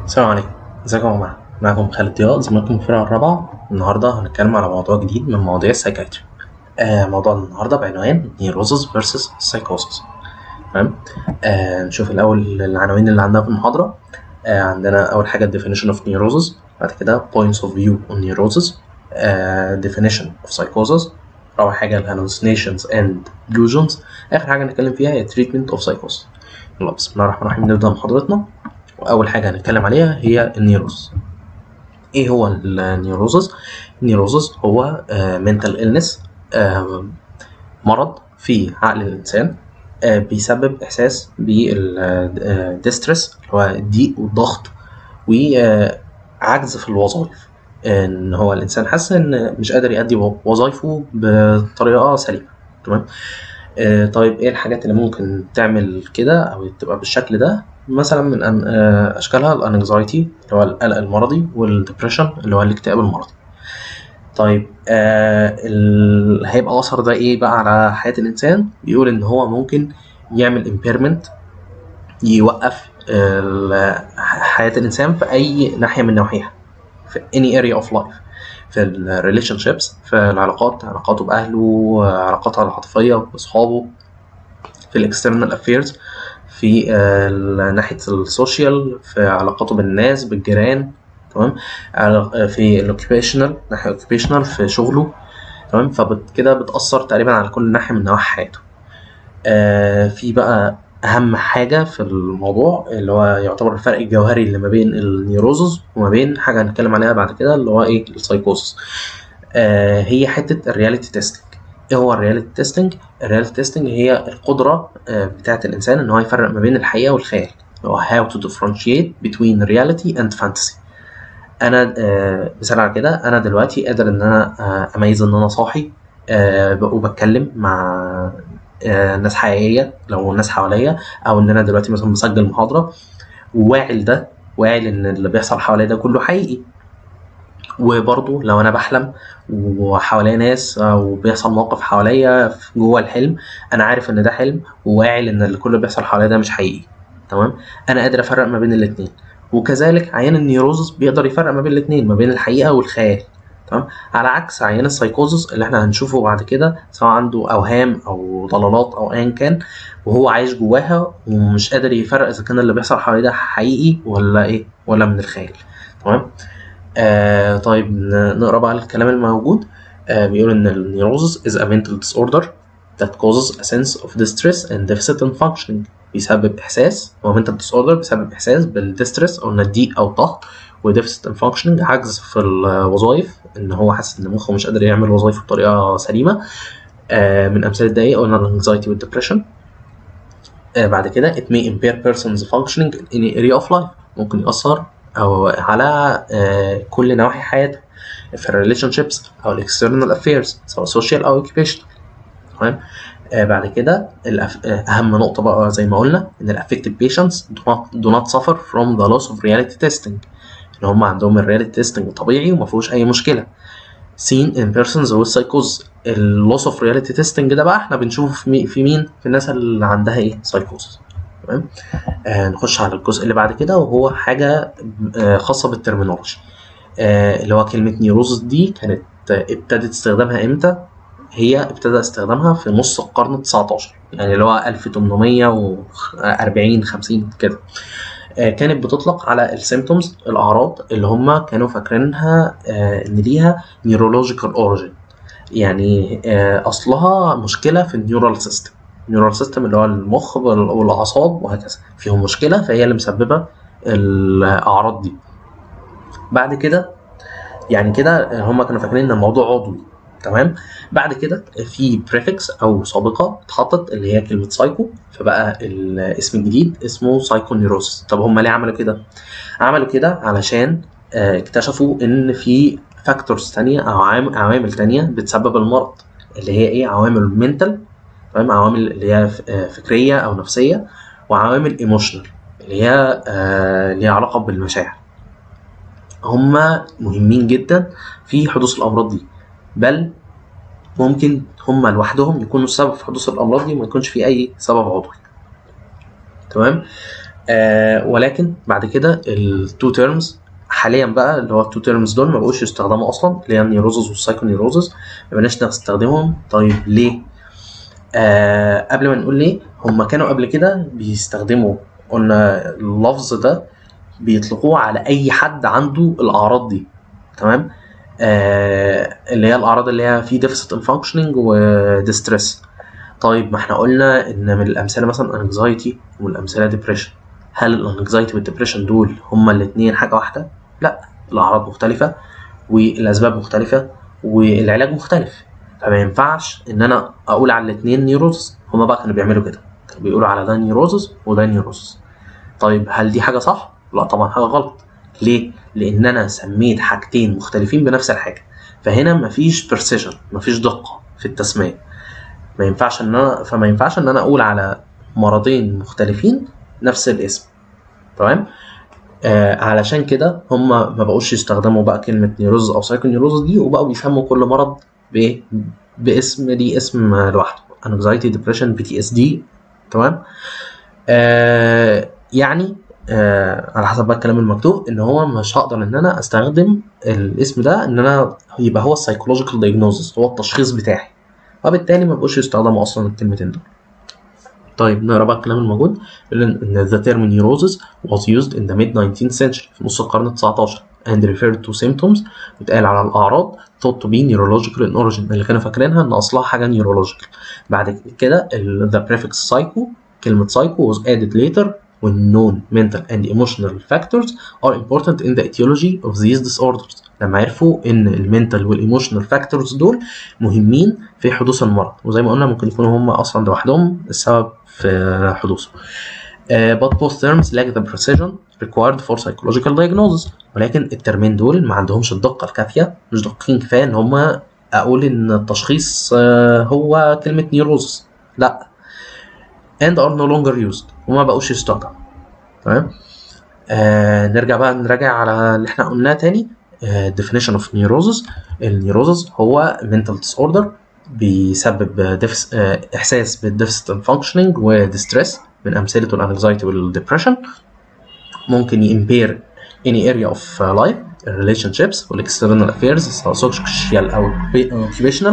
السلام عليكم، ازيكم يا جماعة؟ معكم خالد ضياء زميلكم في الفرقة الرابعة. النهاردة هنتكلم على موضوع جديد من مواضيع السايكايتري. موضوع النهاردة بعنوان نيروزس فيرسس سايكوسس. تمام. نشوف الأول العناوين اللي عندنا في المحاضرة. عندنا أول حاجة definition of neurosis، بعد كده points of view on neurosis، definition of psychosis، أول حاجة hallucinations and delusions، آخر حاجة نتكلم فيها هي treatment of psychosis. يلا بسم الله الرحمن الرحيم نبدأ محاضرتنا. وأول حاجة هنتكلم عليها هي النيروز. ايه هو النيوروزس؟ النيوروزس هو mental illness، مرض في عقل الانسان، بيسبب احساس بالديسترس اللي هو الضيق والضغط وعجز في الوظائف، ان هو الانسان حاسس ان مش قادر يؤدي وظائفه بطريقه سليمه. تمام. طيب ايه الحاجات اللي ممكن تعمل كده او تبقى بالشكل ده؟ مثلا من اشكالها الانكزايتي اللي هو القلق المرضي، والدبريشن اللي هو الاكتئاب المرضي. طيب هيبقى اثر ده ايه بقى على حياة الانسان؟ بيقول ان هو ممكن يعمل امبيرمنت، يوقف حياة الانسان في اي ناحية من نواحيها، في any area of life، في الريليشن شيبس، في العلاقات، علاقاته باهله، علاقاته العاطفية باصحابه، في الاكسترنال افيرز، في ناحية السوشيال، في علاقاته بالناس بالجيران. تمام. في الاوكيبيشنال، ناحية اوكيبيشنال في شغله. تمام. فكده بتأثر تقريبا على كل ناحية من نواحي حياته. في بقى أهم حاجة في الموضوع اللي هو يعتبر الفرق الجوهري اللي ما بين النيوروزز وما بين حاجة هنتكلم عليها بعد كده اللي هو إيه السايكوسس. هي حتة الرياليتي تيستنج. ايه هو الرياليتي تيستنج؟ الرياليتي تيستنج هي القدرة بتاعة الإنسان إن هو يفرق ما بين الحقيقة والخيال، اللي هو how to differentiate between reality and fantasy. أنا مثال على كده، أنا دلوقتي قادر إن أنا أميز إن أنا صاحي وبتكلم مع ناس حقيقية لو الناس حواليا، أو إن أنا دلوقتي مثلا مسجل محاضرة وواعي لده، واعي لإن اللي بيحصل حواليا ده كله حقيقي. وبرضه لو انا بحلم وحواليا ناس وبيحصل موقف حواليا جوه الحلم، انا عارف ان ده حلم وواعي لان اللي كله بيحصل حواليا ده مش حقيقي. تمام. انا قادر افرق ما بين الاتنين. وكذلك عيان النيوروزس بيقدر يفرق ما بين الاتنين، ما بين الحقيقة والخيال. تمام. على عكس عيان السايكوزس اللي احنا هنشوفه بعد كده، سواء عنده اوهام او ضلالات او ايا كان، وهو عايش جواها ومش قادر يفرق اذا كان اللي بيحصل حواليه ده حقيقي ولا ايه، ولا من الخيال. تمام. طيب نقرا بقى الكلام الموجود. بيقول ان النيوروزس is a mental disorder that causes a sense of distress and deficit in functioning. بيسبب احساس، هو mental disorder بيسبب احساس بالديسترس او الضيق او الضغط، وديفيسيت in functioning عجز في الوظائف، ان هو حاسس ان مخه مش قادر يعمل وظائفه بطريقه سليمه. من امثله ده قلنا الانكزايتي والدبريشن. بعد كده it may impair person's functioning in any area of life. ممكن يأثر أو على كل نواحي حياته، في الريليشن شيبس أو الاكسترنال افيرز، سواء سوشيال أو اوكيبيشنال. تمام. بعد كده أهم نقطة بقى زي ما قلنا إن الافكتد patients do not suffer from the loss of reality testing، إن هم عندهم الرياليتي تيستنج طبيعي ومفيهوش أي مشكلة. seen in persons with psychosis. اللوس اوف رياليتي تيستنج ده بقى احنا بنشوفه في مين؟ في الناس اللي عندها ايه؟ سايكوسس. تمام. نخش على الجزء اللي بعد كده وهو حاجه خاصه بالترمينولوجي. اللي هو كلمه نيوروزس دي كانت ابتدت استخدامها امتى؟ هي ابتدى استخدامها في نص القرن 19، يعني اللي هو 1840 50 كده. كانت بتطلق على السيمتومز، الأعراض اللي هم كانوا فاكرينها إن ليها نيورولوجيكال أوريجين، يعني أصلها مشكلة في النيورال سيستم. النيورال سيستم اللي هو المخ والأعصاب وهكذا فيهم مشكلة، فهي اللي مسببة الأعراض دي. بعد كده يعني كده هم كانوا فاكرين إن الموضوع عضوي. تمام. بعد كده في بريفكس او سابقه اتحطت اللي هي كلمه سايكو، فبقى الاسم الجديد اسمه سايكونيروسس. طب هم ليه عملوا كده؟ عملوا كده علشان اكتشفوا ان في فاكتورز تانية او عوامل تانية بتسبب المرض، اللي هي ايه؟ عوامل منتال. تمام. عوامل اللي هي فكريه او نفسيه، وعوامل ايموشنال اللي هي ليها علاقه بالمشاعر. هم مهمين جدا في حدوث الامراض دي، بل ممكن هم لوحدهم يكونوا السبب في حدوث الامراض دي وما يكونش في اي سبب عضوي. تمام. ولكن بعد كده التو تيرمز حاليا بقى اللي هو التو تيرمز دول ما بقوش يستخدموا اصلا، اللي هي النيوروزز والسايكونيوروزز ما بقناش نستخدمهم. طيب ليه؟ قبل ما نقول ليه، هم كانوا قبل كده بيستخدموا، قلنا اللفظ ده بيطلقوه على اي حد عنده الاعراض دي، تمام؟ اللي هي الاعراض اللي هي في ديفيسيت ان فانكشننج وديستريس. طيب ما احنا قلنا ان من الامثله مثلا انكزايتي والامثله ديبريشن. هل الانكزايتي والديبريشن دول هما الاثنين حاجه واحده؟ لا، الاعراض مختلفه والاسباب مختلفه والعلاج مختلف. فما ينفعش ان انا اقول على الاثنين نيوروزس. هما بقى كانوا بيعملوا كده، كانوا بيقولوا على ده نيوروزس وده نيوروزس. طيب هل دي حاجه صح؟ لا طبعا حاجه غلط. ليه؟ لان انا سميت حاجتين مختلفين بنفس الحاجه، فهنا مفيش برسيجن، مفيش دقه في التسميه. ما ينفعش ان انا اقول على مرضين مختلفين نفس الاسم، تمام؟ علشان كده هم ما بقوش يستخدموا بقى كلمه نيوروز او سايكونيوروز دي، وبقوا بيسموا كل مرض باسم، ليه اسم لوحده، انكزايتي، ديبريشن، PTSD، تمام؟ يعني على حسب بقى الكلام المكتوب ان هو مش هقدر ان انا استخدم الاسم ده ان انا يبقى هو السايكولوجيكال دايجنوزس، هو التشخيص بتاعي، وبالتالي ما بقوش يستخدموا اصلا الكلمتين دول. طيب نقرا بقى الكلام الموجود. ان the term neurosis was used in the mid 19th century، في نص القرن ال19، and referred to symptoms، بتقال على الاعراض thought to be neurological in origin، اللي كانوا فاكرينها ان اصلها حاجه neurological. بعد كده the prefix psycho، كلمه psycho was added later when known mental and emotional factors are important in the etiology of these disorders، لما عرفوا ان المنتال والايموشنال فاكتورز دول مهمين في حدوث المرض، وزي ما قلنا ممكن يكونوا هم اصلا لوحدهم السبب في حدوثه. But both terms lack the precision required for psychological diagnosis، ولكن الترمين دول ما عندهمش الدقة الكافية، مش دقيقين كفاية ان هم اقول ان التشخيص هو كلمة نيوروزس، لا، and are no longer used، وما بقوش يستخدم، تمام؟ نرجع بقى نراجع على اللي احنا قلناه تاني. definition of neurosis. النيوروزس هو mental disorder بيسبب احساس بالديفيسيت ان فانكشننج وديستريس، من امثلته الانكزايتي والديبريشن. ممكن يمبير any area of life، relationships والاكسترنال affairs سواء social او occupational.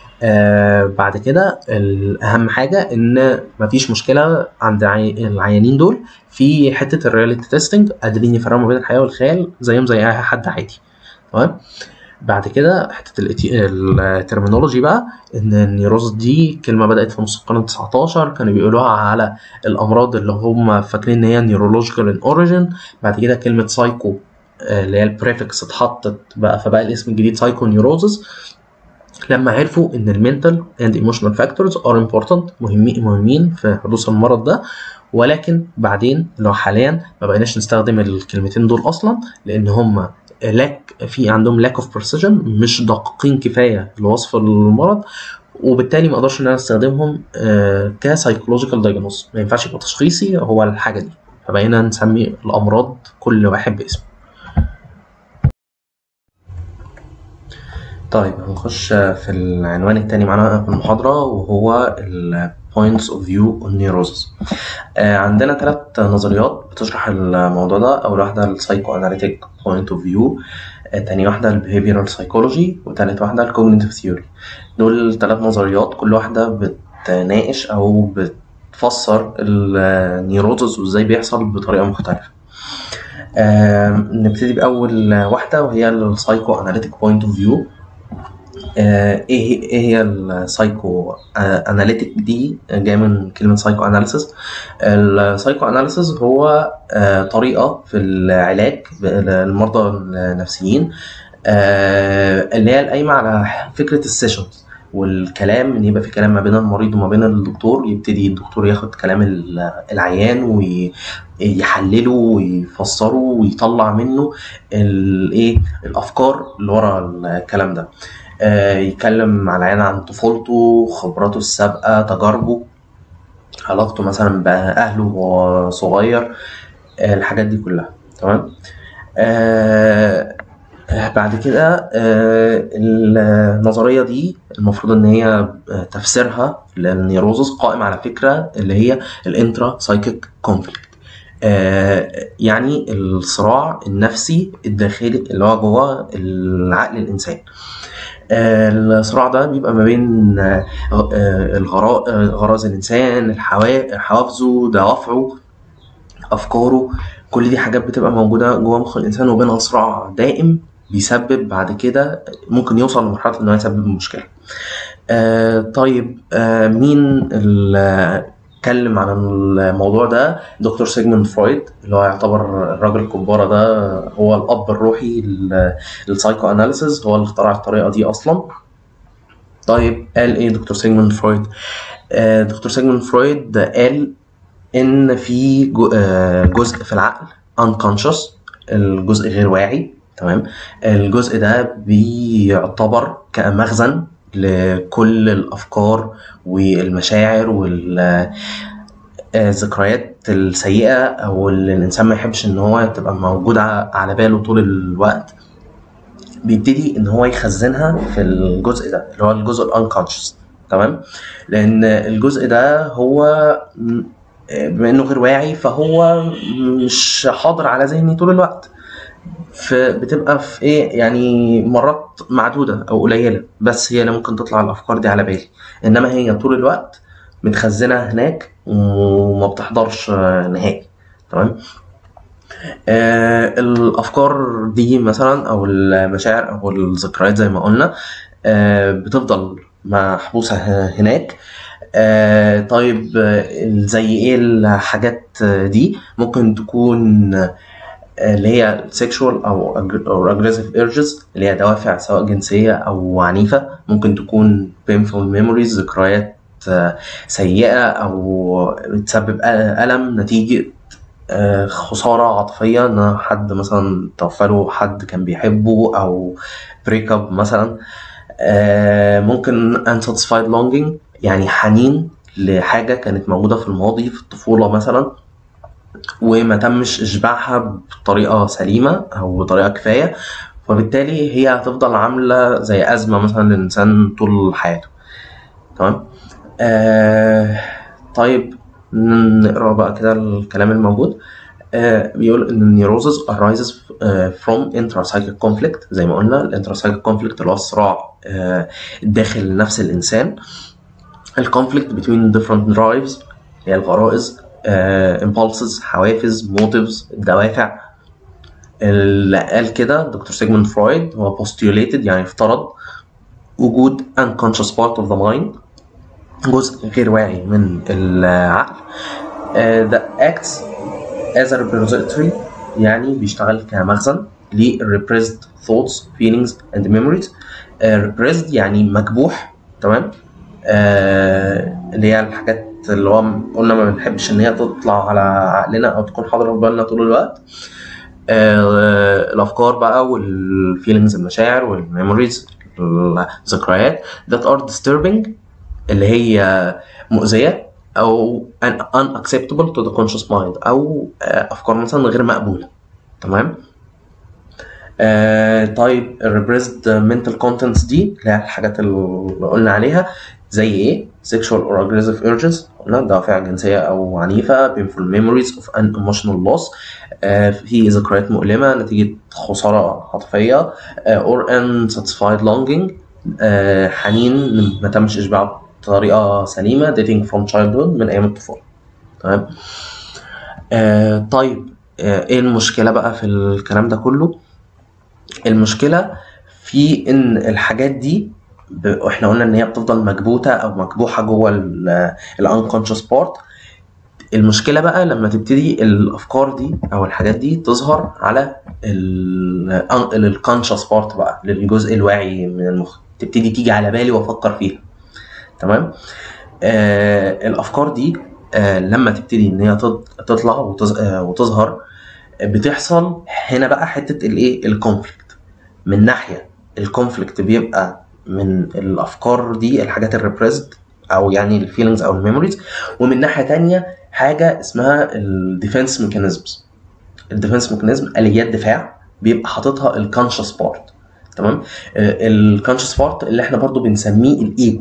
بعد كده الاهم حاجه ان مفيش مشكله عند العيانين دول في حته الرياليتي تيستنج، قادرين يفرقوا ما بين الحياه والخيال زيهم زي اي حد عادي، تمام؟ بعد كده حته الترمينولوجي بقى، ان النيوروز دي كلمه بدات في نص القرن ال19، كانوا بيقولوها على الامراض اللي هم فاكرين ان هي نيورولوجيكال ان اوريجين. بعد كده كلمه سايكو اللي هي البريفكس اتحطت بقى، فبقى الاسم الجديد سايكو نيوروزز، لما عرفوا ان المنتال اند ايموشنال فاكتورز ار امبورتنت، مهمين في حدوث المرض ده. ولكن بعدين لو حاليا ما بقيناش نستخدم الكلمتين دول اصلا، لان هم في عندهم lack of precision، مش دقيقين كفايه لوصف المرض، وبالتالي ما اقدرش ان انا استخدمهم كسايكولوجيكال دايجنوز، ما ينفعش يبقى تشخيصي هو الحاجه دي، فبقينا نسمي الامراض كل واحد باسمه. طيب هنخش في العنوان الثاني معانا في المحاضرة، وهو ال points of view on neurosis. عندنا 3 نظريات بتشرح الموضوع ده. أول واحدة ال psychoanalytic point of view، تاني واحدة ال behavioral psychology، وتالت واحدة ال cognitive theory. دول 3 نظريات كل واحدة بتناقش أو بتفسر النيوروزس وإزاي بيحصل بطريقة مختلفة. نبتدي بأول واحدة وهي ال psychoanalytic point of view. ايه هي السايكو اناليتيك دي؟ جايه من كلمه سايكو اناليسيس. السايكو اناليسيس هو طريقه في العلاج للمرضى النفسيين، اللي هي القايمه على فكره السيشنز والكلام، ان يبقى في كلام ما بين المريض وما بين الدكتور، يبتدي الدكتور ياخد كلام العيان ويحلله ويفسره ويطلع منه الافكار اللي ورا الكلام ده. يتكلم مع العيان عن طفولته، خبراته السابقة، تجاربه، علاقته مثلا بأهله وهو صغير، الحاجات دي كلها، تمام؟ بعد كده النظرية دي المفروض ان هي تفسيرها للنيوروزس قائم على فكرة اللي هي الانترا سايكيك كونفليكت، يعني الصراع النفسي الداخلي اللي هو جوه العقل الإنسان. الصراع ده بيبقى ما بين غرائز الإنسان، حوافزه، دوافعه، أفكاره. كل دي حاجات بتبقى موجودة جوه مخ الإنسان، وبينها صراع دائم بيسبب بعد كده ممكن يوصل لمرحلة إنه يسبب مشكلة. طيب، مين اللي اتكلم عن الموضوع ده؟ دكتور سيجموند فرويد، اللي هو يعتبر الراجل الكبارة ده، هو الأب الروحي للسايكو أناليسيز، هو اللي اخترع الطريقة دي أصلا. طيب، قال إيه دكتور سيجموند فرويد؟ دكتور سيجموند فرويد قال إن في جزء في العقل unconscious، الجزء غير واعي. تمام. الجزء ده بيعتبر كمخزن لكل الأفكار والمشاعر والذكريات السيئة، أو اللي الإنسان ما يحبش إن هو تبقى موجودة على باله طول الوقت. بيبتدي إن هو يخزنها في الجزء ده اللي هو الجزء الانكونشس. تمام. لأن الجزء ده هو بما إنه غير واعي، فهو مش حاضر على ذهني طول الوقت، بتبقى في ايه يعني مرات معدودة او قليلة، بس هي اللي ممكن تطلع الافكار دي على بالي، انما هي طول الوقت متخزنة هناك وما بتحضرش نهائي. تمام. الافكار دي مثلا او المشاعر او الذكريات زي ما قلنا بتفضل محبوسة هناك. طيب، زي ايه الحاجات دي؟ ممكن تكون اللي هي sexual أو aggressive urges، اللي هي دوافع سواء جنسية أو عنيفة. ممكن تكون painful memories، ذكريات سيئة أو بتسبب ألم نتيجة خسارة عاطفية، إن حد مثلا توفى حد كان بيحبه، أو break up مثلا. ممكن unsatisfied longing، يعني حنين لحاجة كانت موجودة في الماضي في الطفولة مثلا وما تمش إشباعها بطريقة سليمة أو بطريقة كفاية، وبالتالي هي هتفضل عاملة زي أزمة مثلا للإنسان طول حياته. تمام. طيب، نقرأ بقى كده الكلام الموجود. بيقول إن النيوروزز arises from intrapsychic conflict. زي ما قلنا الانتراسايكيك conflict اللي هو الصراع داخل نفس الإنسان. الconflict between different drives هي الغرائز، impulses، حوافز، motives، الدوافع. اللي قال كده دكتور سيجموند فرويد هو postulated، يعني افترض وجود unconscious part of the mind، جزء غير واعي من العقل that acts as a repository، يعني بيشتغل كمخزن ل repressed thoughts, feelings and memories. repressed يعني مكبوح. تمام. اللي هي الحاجات اللي هو قلنا ما بنحبش ان هي تطلع على عقلنا او تكون حاضره في بالنا طول الوقت. الافكار بقى والفيلينجز، المشاعر والميموريز، الذكريات that are disturbing، اللي هي مؤذيه او unacceptable to the conscious mind، او افكار مثلا غير مقبوله. تمام. طيب، repressed mental contents دي اللي هي الحاجات اللي قلنا عليها، زي ايه؟ sexual or aggressive urges، قلنا دوافع جنسية او عنيفة. painful memories of an emotional loss، في ذكريات مؤلمة نتيجة خسارة عاطفية. or unsatisfied longing، حنين ما تمش إشباعه بطريقة سليمة. dating from childhood، من أيام الطفولة. تمام. طيب، ايه المشكلة بقى في الكلام ده كله؟ المشكلة في ان الحاجات دي احنا قلنا ان هي بتفضل مكبوتة او مكبوحة جوه الانكونشس بارت. المشكلة بقى لما تبتدي الافكار دي او الحاجات دي تظهر على الكونشس بارت بقى، للجزء الواعي من المخ، تبتدي تيجي على بالي وافكر فيها. تمام. الافكار دي لما تبتدي ان هي تطلع وتظهر، بتحصل هنا بقى حتة الايه الكونفليكت. من ناحية الكونفليكت بيبقى من الافكار دي، الحاجات الريبريسد او يعني الفيلينجز او الميموريز، ومن ناحية تانية حاجة اسمها الديفنس ميكانيزمز. الديفنس ميكانيزم آليات دفاع بيبقى حاططها الكونشس بارت. تمام. الكونشس بارت اللي احنا برضو بنسميه الايجو.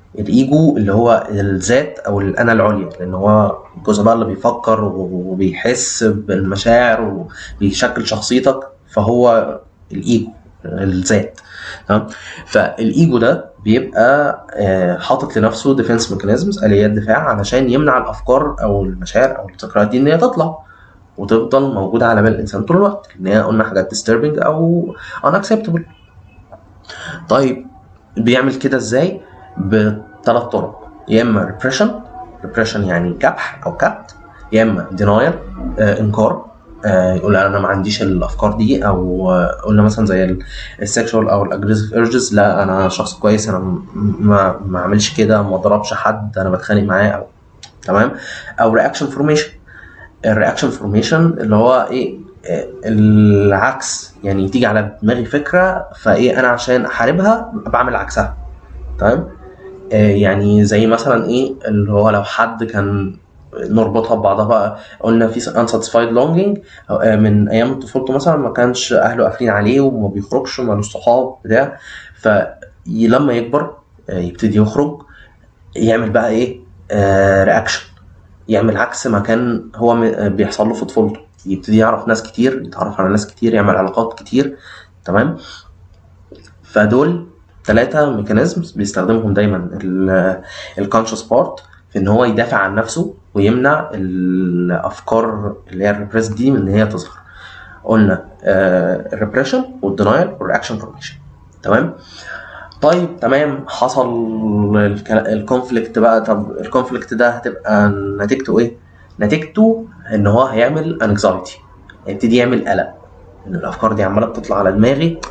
الايجو اللي هو الذات او الانا العليا، لان هو الجزء بقى اللي بيفكر وبيحس بالمشاعر وبيشكل شخصيتك، فهو الايجو الذات. تمام. فالايجو ده بيبقى حاطط لنفسه ديفنس ميكانيزمز، اليات دفاع، علشان يمنع الافكار او المشاعر او الذكريات دي ان هي تطلع وتفضل موجوده على بال الانسان طول الوقت، لان هي قلنا حاجات disturbing او unacceptable. طيب بيعمل كده ازاي؟ بثلاث طرق: يا اما repression يعني كبح او كبت، يا اما denial انكار، يقول انا ما عنديش الافكار دي، او قلنا مثلا زي السكشوال او الاجريسيف ايرجز، لا انا شخص كويس، انا ما اعملش كده، ما اضربش حد، انا بتخانق معاه، او تمام. او رياكشن فورميشن. الرياكشن فورميشن اللي هو ايه؟ العكس، يعني تيجي على دماغي فكره، فايه انا عشان احاربها بعمل عكسها. تمام. يعني زي مثلا ايه اللي هو لو حد كان نربطها ببعضها بقى، قلنا في unsatisfied longing من ايام طفولته مثلا، ما كانش اهله قافلين عليه وما بيخرجش ومالوش صحاب بتاع، فلما يكبر يبتدي يخرج، يعمل بقى ايه؟ رياكشن، يعمل عكس ما كان هو بيحصل له في طفولته، يبتدي يعرف ناس كتير، يتعرف على ناس كتير، يعمل علاقات كتير. تمام. فدول 3 ميكانيزمز بيستخدمهم دايما الكونشس بارت في ان هو يدافع عن نفسه ويمنع الافكار اللي هي الريبريس دي من ان هي تظهر. قلنا الريبريشن والدينايل والرياكشن فورميشن. تمام. طيب تمام، حصل الكونفليكت بقى. طب الكونفليكت ده هتبقى نتيجته ايه؟ نتيجته ان هو هيعمل انكزايتي، هيبتدي يعمل قلق، ان الافكار دي عماله بتطلع على دماغي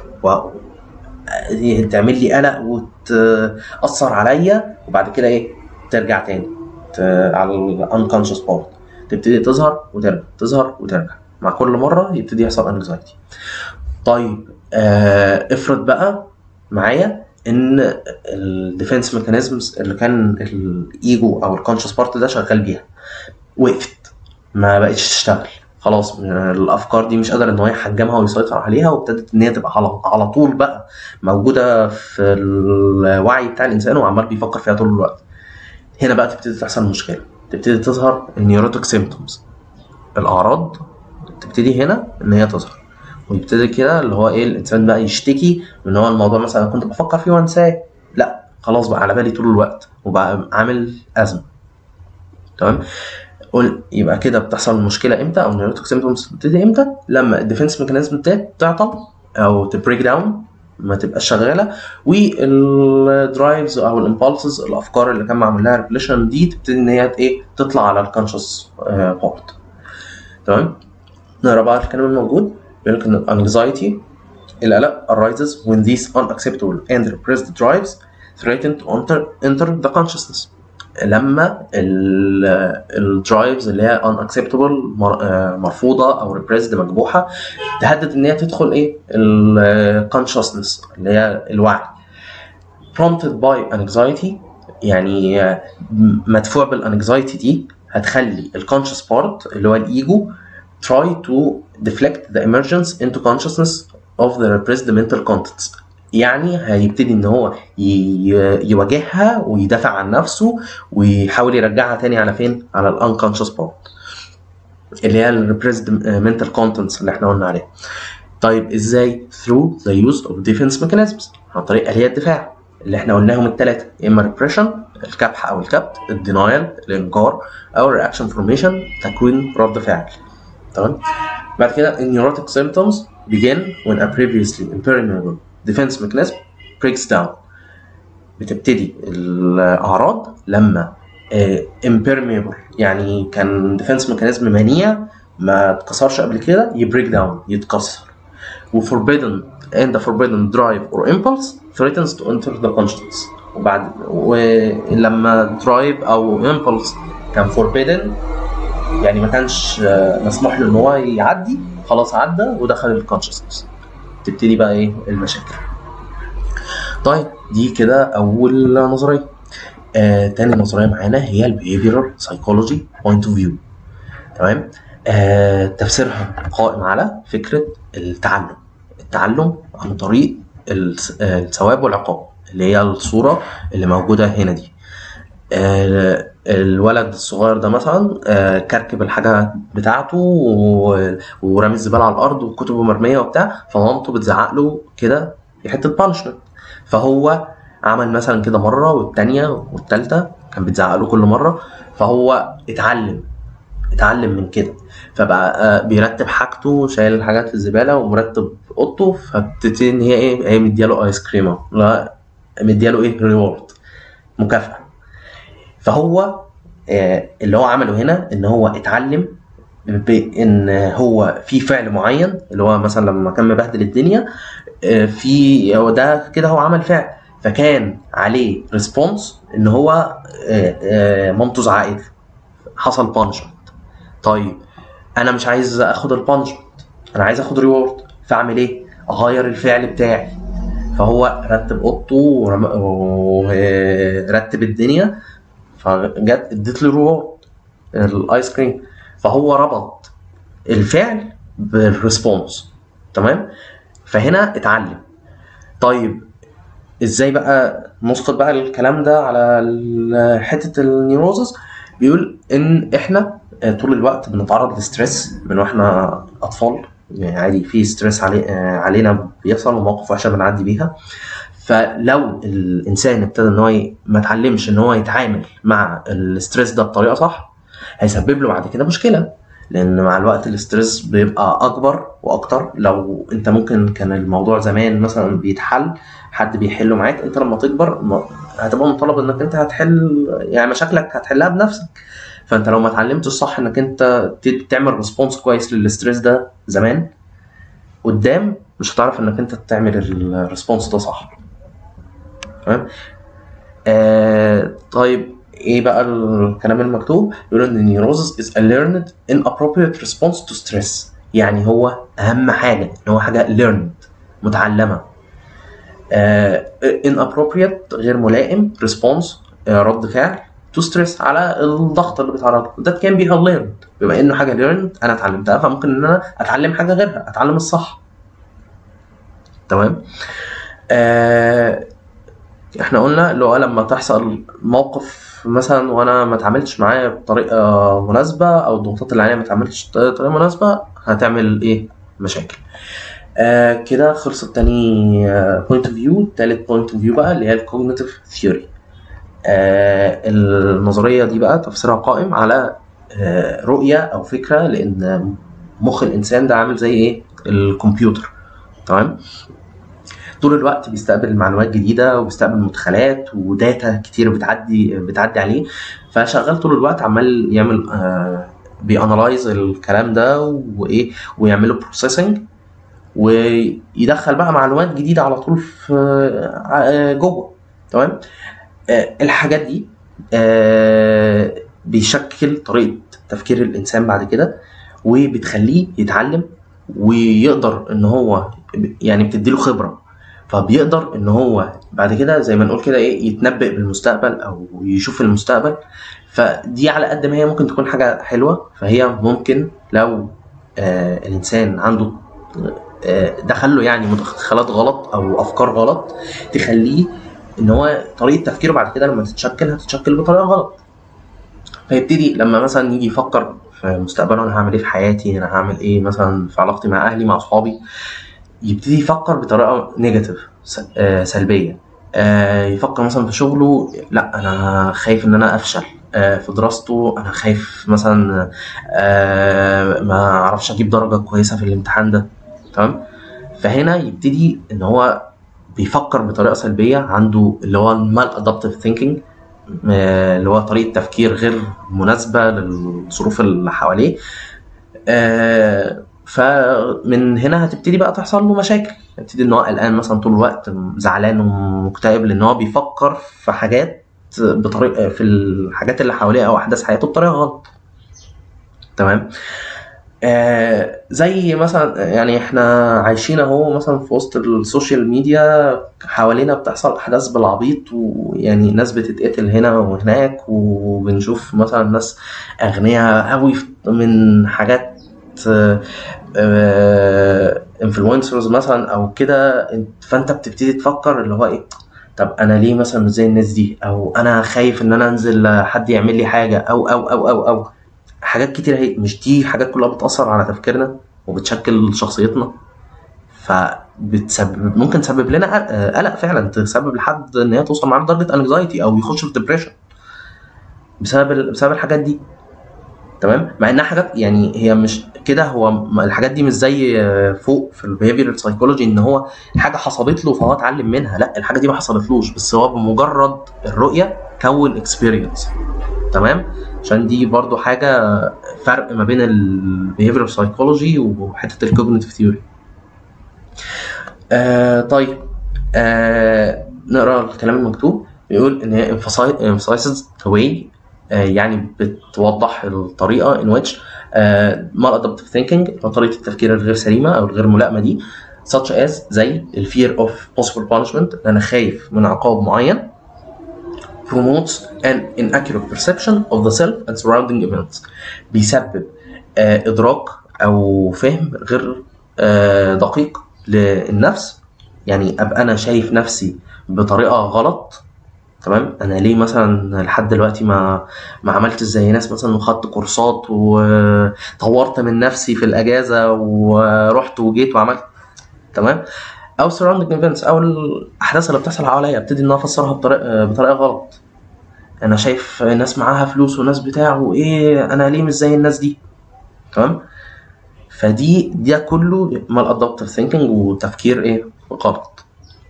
تعمل لي قلق وتأثر عليا، وبعد كده ايه؟ ترجع تاني على الانكونشس بارت، تبتدي تظهر وترجع، تظهر وترجع، مع كل مره يبتدي يحصل انكزايتي. طيب افرض بقى معايا ان الديفنس ميكانيزمز اللي كان الايجو او الكونشس بارت ده شغال بيها وقفت، ما بقتش تشتغل خلاص، الافكار دي مش قادر ان هو يحجمها ويسيطر عليها، وابتدت ان هي تبقى على طول بقى موجوده في الوعي بتاع الانسان وعمال بيفكر فيها طول الوقت. هنا بقى تبتدي تحصل مشكله، تبتدي تظهر النيوروتيك سيمبتومز، الاعراض تبتدي هنا ان هي تظهر، ويبتدي كده اللي هو ايه؟ الانسان بقى يشتكي من هو الموضوع مثلا كنت بفكر فيه وانساه، لا خلاص بقى على بالي طول الوقت وبقى عامل ازمه. تمام. يبقى كده بتحصل المشكله امتى، او النيوروتيك سيمبتومز بتبتدي امتى؟ لما الديفنس ميكانيزم تعطل او تبريك داون، ما تبقاش شغاله، والدرايفز او الامبالسز، الافكار اللي كان معمول لها ريفليشن دي، تبتدي ان هي ايه؟ تطلع على الكونشس بارت. تمام. نقرا بقى الكلام الموجود. بيقول لك ان الانكزايتي، القلق arises when these unacceptable and repressed drives threaten to enter the consciousness. لما الدرايفز اللي هي unacceptable مرفوضه او repressed مكبوحه، تهدد ان هي تدخل ايه؟ الكونشسنس اللي هي الوعي. prompted by anxiety، يعني مدفوع بالانكزايتي دي، هتخلي الكونشس بارت اللي هو الايجو try to deflect the emergence into consciousness of the repressed mental contents. يعني هيبتدي ان هو يواجهها ويدافع عن نفسه ويحاول يرجعها تاني على فين؟ على الانكونشس بارت اللي هي الريبريسد mental contents اللي احنا قلنا عليها. طيب ازاي؟ through the use of defense mechanisms، عن طريق آليات الدفاع اللي احنا قلناهم ال3: اما repression الكبح او الكبت، الدينايل الانكار، او reaction formation تكوين رد فعل. تمام. بعد كده neurotic symptoms begin when a previously impermeable defense mechanism breaks down. بتبتدي الأعراض لما impermeable يعني كان defense mechanism منيع ما اتكسرش قبل كده، يبريك داون يتكسر. وforbidden and the forbidden drive or impulse threatens to enter the consciousness. ولما drive أو impulse كان forbidden يعني ما كانش مسموح له ان هو يعدي، خلاص عدى ودخل الكونشسنس، تبتدي بقى ايه؟ المشاكل. طيب دي كده اول نظريه. تاني نظريه معانا هي البيهيفيرال سايكولوجي بوينت اوف فيو. تمام. تفسيرها قائم على فكره التعلم عن طريق الثواب والعقاب، اللي هي الصورة اللي موجودة هنا دي. الولد الصغير ده مثلا كركب الحاجة بتاعته ورامي الزبالة على الأرض وكتبه مرمية وبتاع، فمامته بتزعق له كده في حتة بانشمنت. فهو عمل مثلا كده مرة والتانية والتالتة، كان بتزعق له كل مرة، فهو اتعلم من كده، فبقى بيرتب حاجته، شايل الحاجات في الزبالة ومرتب اوضته، فبتبتدي ان هي مدياله ايس كريم، لا مدياله ريورد، مكافأة. فهو اللي هو عمله هنا ان هو اتعلم بان هو في فعل معين، اللي هو مثلا لما كان مبهدل الدنيا في هو ده كده هو عمل فعل، فكان عليه ريسبونس ان هو مامته زعقت، حصل بانشمنت. طيب انا مش عايز اخد البانشمنت، انا عايز اخد ريورد، فاعمل ايه؟ اغير الفعل بتاعي. فهو رتب اوضته ورتب الدنيا، فجت اديت له ريورد الايس كريم. فهو ربط الفعل بالريسبونس، تمام؟ فهنا اتعلم. طيب ازاي بقى نسقط بقى الكلام ده على حته النيوروزس؟ بيقول ان احنا طول الوقت بنتعرض لستريس من واحنا اطفال، يعني عادي في ستريس علينا بيحصل، ومواقف وحشه بنعدي بيها. فلو الانسان ابتدى ان هو ما اتعلمش ان هو يتعامل مع الستريس ده بطريقه صح، هيسبب له بعد كده مشكله، لان مع الوقت الاسترس بيبقى اكبر واكتر. لو انت ممكن كان الموضوع زمان مثلا بيتحل، حد بيحله معاك، انت لما تكبر هتبقى مطالب انك انت هتحل يعني مشاكلك هتحلها بنفسك. فانت لو ما اتعلمتش الصح انك انت تعمل ريسبونس كويس للاسترس ده زمان، قدام مش هتعرف انك انت تعمل الريسبونس ده صح. تمام؟ طيب ايه بقى الكلام المكتوب؟ يقول ان neurosis is a learned inappropriate response to stress. يعني هو اهم حاجه ان هو حاجه learned، متعلمه. inappropriate غير ملائم، response رد فعل to stress على الضغط اللي بيتعرض له. that can be learned، بما انه حاجه learned انا اتعلمتها، فممكن ان انا اتعلم حاجه غيرها، اتعلم الصح. تمام؟ احنا قلنا اللي هو لما تحصل موقف مثلا وانا ما اتعاملتش معاه بطريقه مناسبه، او الضغوطات اللي عليا ما اتعاملتش بطريقه مناسبه، هتعمل ايه؟ مشاكل. كده خلصت تاني بوينت اوف فيو. تالت بوينت اوف فيو بقى اللي هي الكوجنيتيف ثيوري. النظريه دي بقى تفسيرها قائم على رؤيه او فكره، لان مخ الانسان ده عامل زي ايه؟ الكمبيوتر. تمام؟ طول الوقت بيستقبل معلومات جديده، وبيستقبل مدخلات وداتا كتير بتعدي عليه، فشغال طول الوقت عمال يعمل بيانالايز الكلام ده ويعمله بروسيسنج، ويدخل بقى معلومات جديده على طول في جوه. تمام؟ الحاجات دي بيشكل طريقه تفكير الانسان بعد كده، وبتخليه يتعلم ويقدر ان هو يعني بتديله خبره، فبيقدر ان هو بعد كده زي ما نقول كده يتنبأ بالمستقبل او يشوف المستقبل. فدي على قد ما هي ممكن تكون حاجة حلوة، فهي ممكن لو الانسان عنده دخله يعني مدخلات غلط او افكار غلط، تخليه ان هو طريقة تفكيره بعد كده لما هتتشكل بطريقة غلط. فيبتدي لما مثلا يجي يفكر في مستقبله، انا هعمل ايه في حياتي، انا هعمل ايه مثلا في علاقتي مع اهلي مع اصحابي، يبتدي يفكر بطريقه نيجاتيف، سلبيه. يفكر مثلا في شغله، لا انا خايف ان انا افشل، في دراسته انا خايف مثلا ما اعرفش اجيب درجه كويسه في الامتحان ده. تمام؟ فهنا يبتدي ان هو بيفكر بطريقه سلبيه، عنده اللي هو المال ادابتيف ثينكينج، اللي هو طريقه تفكير غير مناسبه للظروف اللي حواليه. فمن هنا هتبتدي بقى تحصل له مشاكل، هتبتدي ان هو قلقان مثلا طول الوقت، زعلان ومكتئب، لان هو بيفكر في حاجات بطريقه، في الحاجات اللي حواليه او احداث حياته بطريقه غلط. تمام؟ زي مثلا يعني احنا عايشين اهو مثلا في وسط السوشيال ميديا، حوالينا بتحصل احداث بالعبيط، ويعني ناس بتتقتل هنا وهناك، وبنشوف مثلا ناس اغنياء قوي من حاجات انفلونسرز مثلا او كده. فانت بتبتدي تفكر اللي هو طب انا ليه مثلا مش زي الناس دي، او انا خايف ان انا انزل حد يعمل لي حاجه، او حاجات كتير. هي مش دي حاجات كلها بتأثر على تفكيرنا وبتشكل شخصيتنا، فبتسبب ممكن تسبب لنا قلق فعلا، تسبب لحد ان هي توصل معاه لدرجه انكزايتي او يخش في ديبريشن بسبب الحاجات دي. تمام، مع انها حاجات يعني هي مش كده، هو الحاجات دي مش زي فوق في البيهيفيرال سايكولوجي ان هو حاجه حصلت له فهو اتعلم منها. لا، الحاجه دي ما حصلتلوش، بس هو بمجرد الرؤيه كون اكسبيرينس. تمام، عشان دي برضو حاجه فرق ما بين البيهيفيرال سايكولوجي وحته الكوجنيتيف ثيوري. طيب، نقرا الكلام المكتوب. بيقول ان هي emphasizes the way، يعني بتوضح الطريقه in which maladaptive thinking، أو طريقه التفكير الغير سليمه او الغير ملائمه دي، such as زي ال fear of possible punishment، انا خايف من عقاب معين، promotes an inaccurate perception of the self and surrounding events، بيسبب ادراك او فهم غير دقيق للنفس. يعني ابقى انا شايف نفسي بطريقه غلط. تمام، انا ليه مثلا لحد دلوقتي ما عملتش زي ناس مثلا وخدت كورسات وطورت من نفسي في الاجازه ورحت وجيت وعملت. تمام، او surrounding events، او الاحداث اللي بتحصل حواليا ابتدي ان انا افسرها بطريقه غلط. انا شايف ناس معاها فلوس وناس بتاعه ايه، انا ليه مش زي الناس دي. تمام، فدي ده كله مال ادابتيف ثينكينج وتفكير ايه غلط.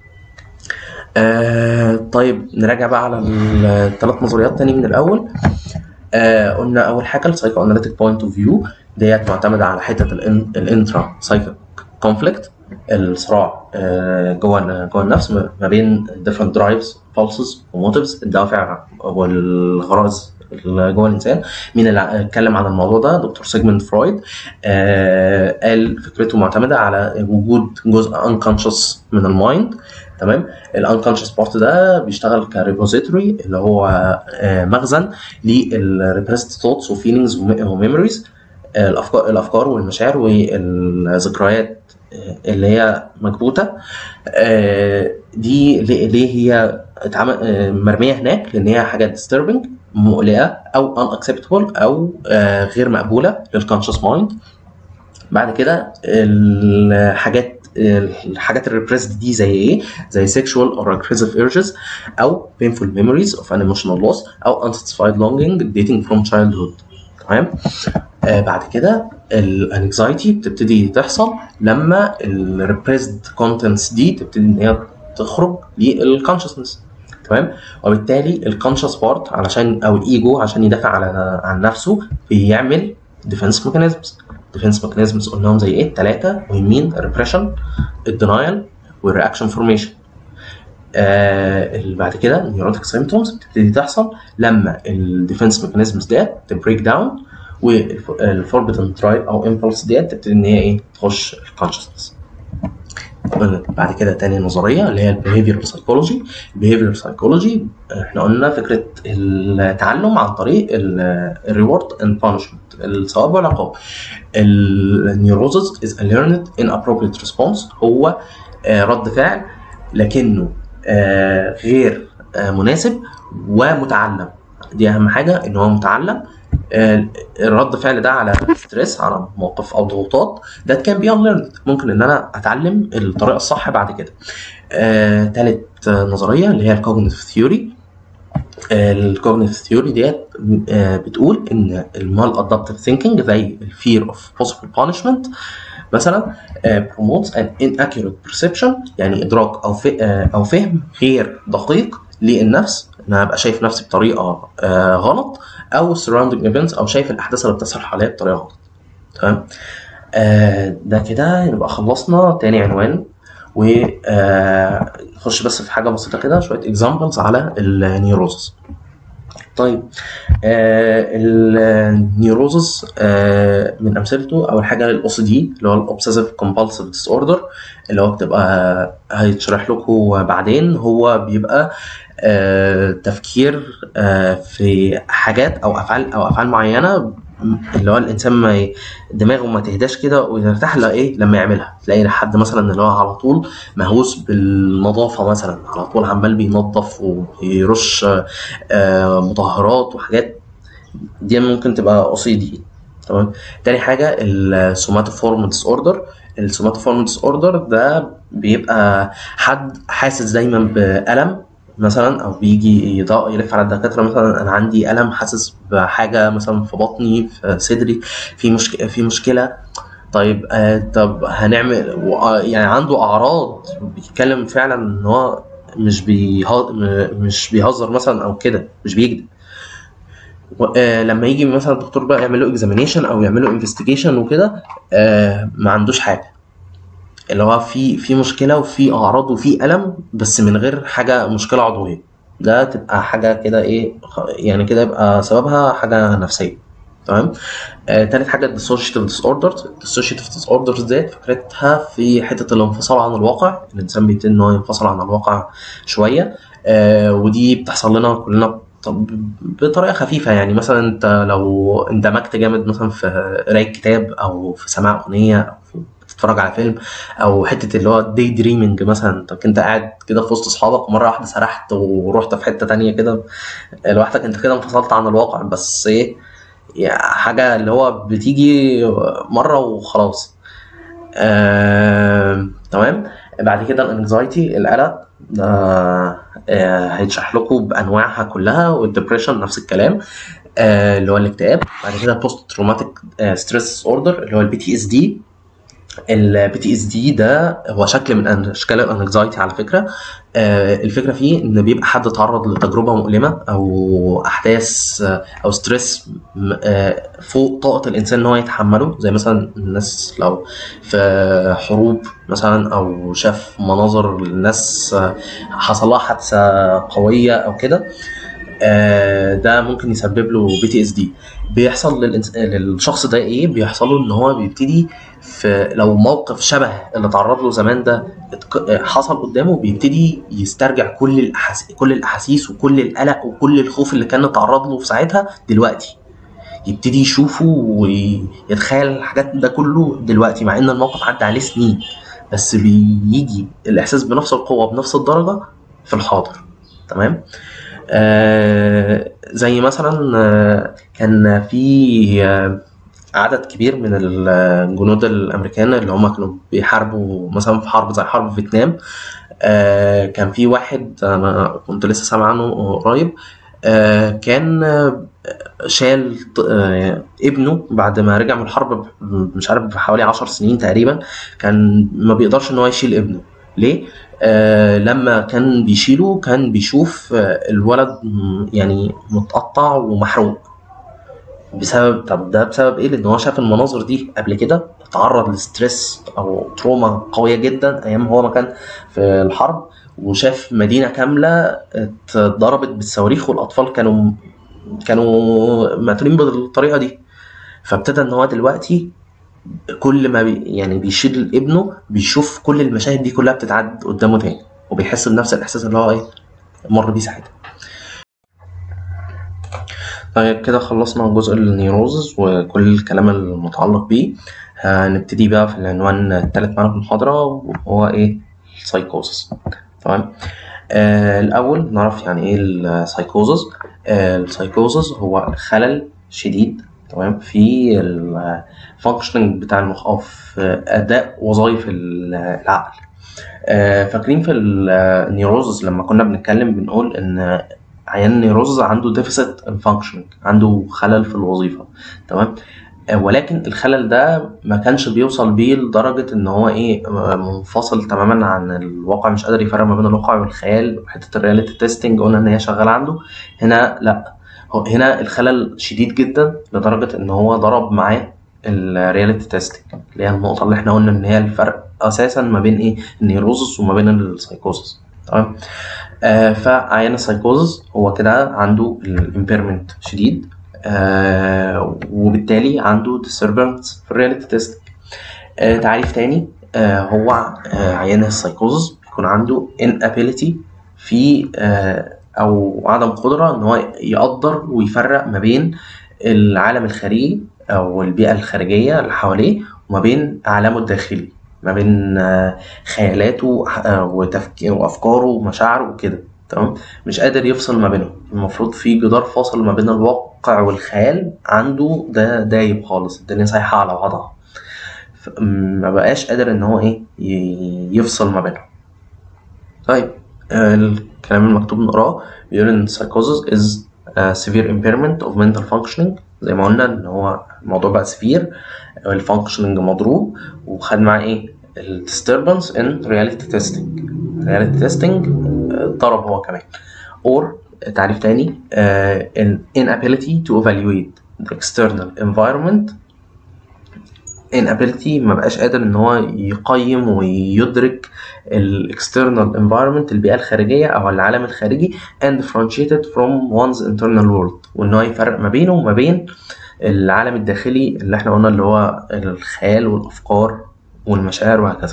طيب نراجع بقى على الثلاث نظريات تاني من الاول. قلنا اول حاجه السايكو اناليتيك بوينت اوف فيو، ديت معتمده على حته الانترا سايكو كونفليكت، الصراع جوه النفس ما بين different drives pulses وموتيفز، الدوافع والغرائز اللي جوه الانسان. مين اللي اتكلم عن الموضوع ده؟ دكتور سيجموند فرويد. قال فكرته معتمده على وجود جزء unconscious من المايند. تمام، الانكونشس بارت ده بيشتغل كريبوزيتوري، اللي هو مخزن للريبريست ثوتس وفيلينجز وميموريز، الافكار والمشاعر والذكريات اللي هي مكبوته. دي ليه هي مرميه هناك؟ لان هي حاجه disturbing، مقلقه او unacceptable او غير مقبوله للكونشس مايند. بعد كده الحاجات الريبريسد دي زي ايه؟ زي sexual or aggressive urges، او painful memories of an emotional loss، او unsatisfied longing dating from childhood. تمام، بعد كده الانكزايتي بتبتدي تحصل لما الريبريسد كونتنتس دي تبتدي ان هي تخرج للكونشسنس. تمام، وبالتالي الكونشس بارت علشان او الايجو عشان يدافع عن نفسه بيعمل ديفنس ميكانيزمز. ديفنس ميكانيزمز قلناهم زي ايه؟ 3 مهمين: الريبريشن، الدينايل، والرياكشن فورميشن. بعد كده النيوروتيك سيمبتومز بتبتدي تحصل لما الديفنس ميكانيزمز ديت تبريك داون، والفوربيدن درايف او امبلس ديت تبتدي ان هي ايه؟ تخش الكونشسنس. بعد كده تاني نظريه اللي هي البيهيفيرال سايكولوجي. البيهيفيرال سايكولوجي احنا قلنا فكره التعلم عن طريق الريورد اند بانشمنت، الثواب والعقاب. النيوروزز از learned inappropriate response، هو رد فعل لكنه غير مناسب ومتعلم. دي اهم حاجه، ان هو متعلم. الرد فعل ده على ستريس، على موقف او ضغوطات، ده كان بي unlearned، ممكن ان انا اتعلم الطريقه الصح بعد كده. ثالث نظريه اللي هي الكوجنيتيف ثيوري. الكوجنيتيف ثيوري ديت بتقول ان المال ادابتيف ثينكينج زي الفير اوف possible punishment مثلا promotes an inaccurate perception، يعني ادراك او فهم غير دقيق للنفس، ان انا ابقى شايف نفسي بطريقه غلط، او surrounding events، او شايف الاحداث اللي بتحصل حواليا بطريقه غلط. تمام، ده كده يبقى خلصنا تاني عنوان. ونخش بس في حاجه بسيطه كده، شويه examples على النيوروزس. طيب، النيوروزس من امثلته اول حاجه الاو سي دي اللي هو الاوبسيسيف كومبالسيف ديس اوردر، اللي هو بتبقى هيتشرح لكم بعدين. هو بيبقى تفكير في حاجات او افعال معينه اللي هو الانسان دماغه ما تهداش كده ويرتاح لما يعملها. تلاقي حد مثلا اللي هو على طول مهووس بالنظافه، مثلا على طول عمال بينظف وبيرش مطهرات وحاجات، دي ممكن تبقى OCD. تمام. تاني حاجه السوماتوفورم ديس اوردر. السوماتوفورم ديس اوردر ده بيبقى حد حاسس دايما بألم مثلا، او بيجي يلف على الدكاتره مثلا انا عندي الم، حاسس بحاجه مثلا في بطني، في صدري، في مشكله. طيب طب هنعمل يعني عنده اعراض، بيتكلم فعلا ان هو مش بيهزر مثلا او كده، مش بيكذب. لما يجي مثلا الدكتور بقى يعمل له اكزامينيشن او يعمل له انفستيجيشن وكده، ما عندوش حاجه، اللي هو في مشكله وفي اعراض وفي الم، بس من غير حاجه مشكله عضويه. ده تبقى حاجه كده يعني كده يبقى سببها حاجه نفسيه. تمام. تالت حاجه الديسوشيتيف ديس اوردرز. الديسوشيتيف ديس اوردرز ديت فكرتها في حته الانفصال عن الواقع. الانسان بيبتدي ان هو ينفصل عن الواقع شويه، ودي بتحصل لنا كلنا بطريقه خفيفه. يعني مثلا انت لو اندمجت جامد مثلا في قرايه كتاب او في سماع اغنيه او في بتتفرج على فيلم، او حته اللي هو داي دريمينج مثلا، انت كنت قاعد كده في وسط اصحابك ومره واحده سرحت ورحت في حته تانية كده لوحدك، انت كده انفصلت عن الواقع. بس ايه، يعني حاجه اللي هو بتيجي مره وخلاص. تمام. بعد كده الانكزايتي، القلق ده هيتشرح لكم بانواعها كلها، والدبريشن نفس الكلام، اللي هو الاكتئاب. بعد كده بوست تروماتيك ستريس اوردر اللي هو PTSD. PTSD ده هو شكل من اشكال الانكزايتي على فكره. الفكره فيه ان بيبقى حد تعرض لتجربه مؤلمه او احداث او ستريس فوق طاقه الانسان ان هو يتحمله، زي مثلا الناس لو في حروب مثلا، او شاف مناظر للناس حصل لها حادثه قويه او كده، ده ممكن يسبب له PTSD. بيحصل للشخص ده ايه، بيحصل له ان هو بيبتدي في لو موقف شبه اللي تعرض له زمان ده حصل قدامه، بيبتدي يسترجع كل الاحاسيس وكل القلق وكل الخوف اللي كان تعرض له في ساعتها دلوقتي، يبتدي يشوفه ويتخيل الحاجات ده كله دلوقتي، مع ان الموقف عدى عليه سنين، بس بيجي الاحساس بنفس القوة بنفس الدرجة في الحاضر. تمام. زي مثلا كان في عدد كبير من الجنود الامريكان اللي هم كانوا بيحاربوا مثلا في حرب زي حرب فيتنام. كان في واحد انا كنت لسه سامع عنه قريب، كان شال ابنه بعد ما رجع من الحرب، مش عارف بحوالي 10 سنين تقريبا، كان ما بيقدرش ان هو يشيل ابنه. ليه؟ لما كان بيشيله كان بيشوف الولد يعني متقطع ومحروق بسبب، طب ده بسبب ايه؟ لان هو شاف المناظر دي قبل كده، اتعرض لستريس او تروما قوية جدا ايام هو ما كان في الحرب، وشاف مدينة كاملة اتضربت بالصواريخ والاطفال كانوا مقتولين بالطريقة دي. فابتدى ان هو دلوقتي كل ما يعني بيشيل ابنه بيشوف كل المشاهد دي كلها بتتعد قدامه تاني، وبيحس بنفس الاحساس اللي هو ايه مر بيه ساعتها. طيب كده خلصنا جزء النيوروزز وكل الكلام المتعلق بيه. هنبتدي بقى في العنوان الثالث معانا في المحاضرة، وهو ايه؟ السايكوزس. تمام. الأول نعرف يعني ايه السايكوزس. السايكوزس هو خلل شديد، تمام، في الفانكشننج بتاع المخ او في اداء وظائف العقل. فاكرين في النيوروزس لما كنا بنتكلم بنقول ان عيان النيوروزس عنده ديفيسيت فانكشننج، عنده خلل في الوظيفه. تمام. ولكن الخلل ده ما كانش بيوصل بيه لدرجة ان هو ايه منفصل تماما عن الواقع، مش قادر يفرق ما بين الواقع والخيال. حتة الرياليتي تيستنج قلنا ان هي شغالة عنده. هنا لا، هنا الخلل شديد جدا لدرجة ان هو ضرب معاه الرياليتي تيستنج، اللي هي النقطة اللي احنا قلنا ان هي الفرق اساسا ما بين ايه النيوروزس وما بين السايكوزس. تمام. فعيان السايكوزس هو كده عنده الامبيرمنت شديد، وبالتالي عنده disturbance في الرياليتي تيست. تعريف تاني، هو عيان السايكوزس بيكون عنده inability في او عدم قدرة ان هو يقدر ويفرق ما بين العالم الخارجي او البيئه الخارجيه اللي حواليه، وما بين عالمه الداخلي، ما بين خيالاته وتفكيره وافكاره ومشاعره وكده. تمام، مش قادر يفصل ما بينهم. المفروض في جدار فاصل ما بين الواقع والخيال عنده، ده دايب خالص، الدنيا سايحه على بعضها، ما بقاش قادر ان هو ايه يفصل ما بينهم. طيب الكلام المكتوب نقراه، بيقول ان psychosis is a severe impairment of mental functioning. زي ما قلنا ان هو الموضوع بقى severe، الفانكشننج مضروب، وخد معاه ايه ال disturbance in reality testing. reality testing ضرب هو كمان. or تعريف تاني an inability to evaluate the external environment. inability ما بقاش قادر ان هو يقيم ويدرك ال external environment، البيئة الخارجية او العالم الخارجي، and differentiated from one's internal world، وان هو يفرق ما بينه وما بين العالم الداخلي اللي احنا قلنا اللي هو الخيال والافكار والمشاعر وهكذا.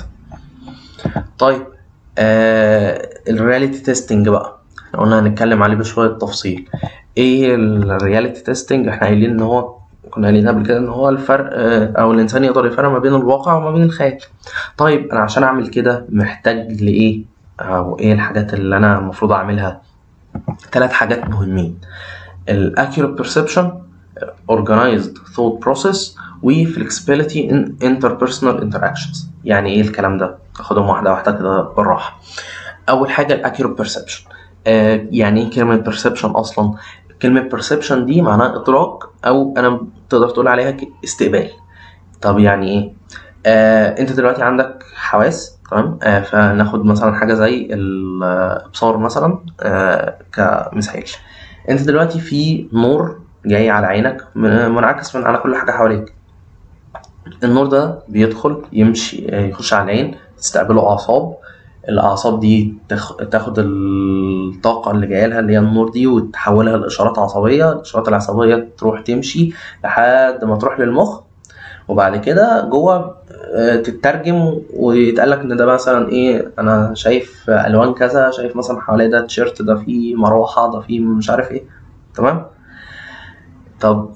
طيب الرياليتي تيستنج بقى احنا قلنا هنتكلم عليه بشوية تفصيل. ايه الرياليتي تيستنج؟ احنا قايلين ان هو، كنا قايلين قبل كده ان هو الفرق او الانسان يقدر يفرق ما بين الواقع وما بين الخيال. طيب انا عشان اعمل كده محتاج لايه، او ايه الحاجات اللي انا المفروض اعملها؟ 3 حاجات مهمين: accurate perception، organized thought process، و flexibility in interpersonal interactions. يعني ايه الكلام ده؟ اخدهم واحده واحده كده بالراحه. اول حاجه accurate perception. يعني ايه كلمه perception اصلا؟ كلمه perception دي معناها ادراك، او انا تقدر تقول عليها استقبال. طب يعني ايه؟ انت دلوقتي عندك حواس، تمام؟ فناخد مثلا حاجه زي الابصار مثلا كمثال. انت دلوقتي في نور جاي على عينك منعكس من على كل حاجه حواليك. النور ده بيدخل يمشي يخش على العين، تستقبله اعصاب. الاعصاب دي تاخد الطاقه اللي جايه لها اللي هي النور دي وتحولها لاشارات عصبيه. الاشارات العصبيه تروح تمشي لحد ما تروح للمخ، وبعد كده جوه تترجم ويتقالك ان ده مثلا ايه، انا شايف الوان كذا، شايف مثلا حوالي ده تيشيرت، ده فيه مروحه، ده فيه مش عارف ايه. تمام. طب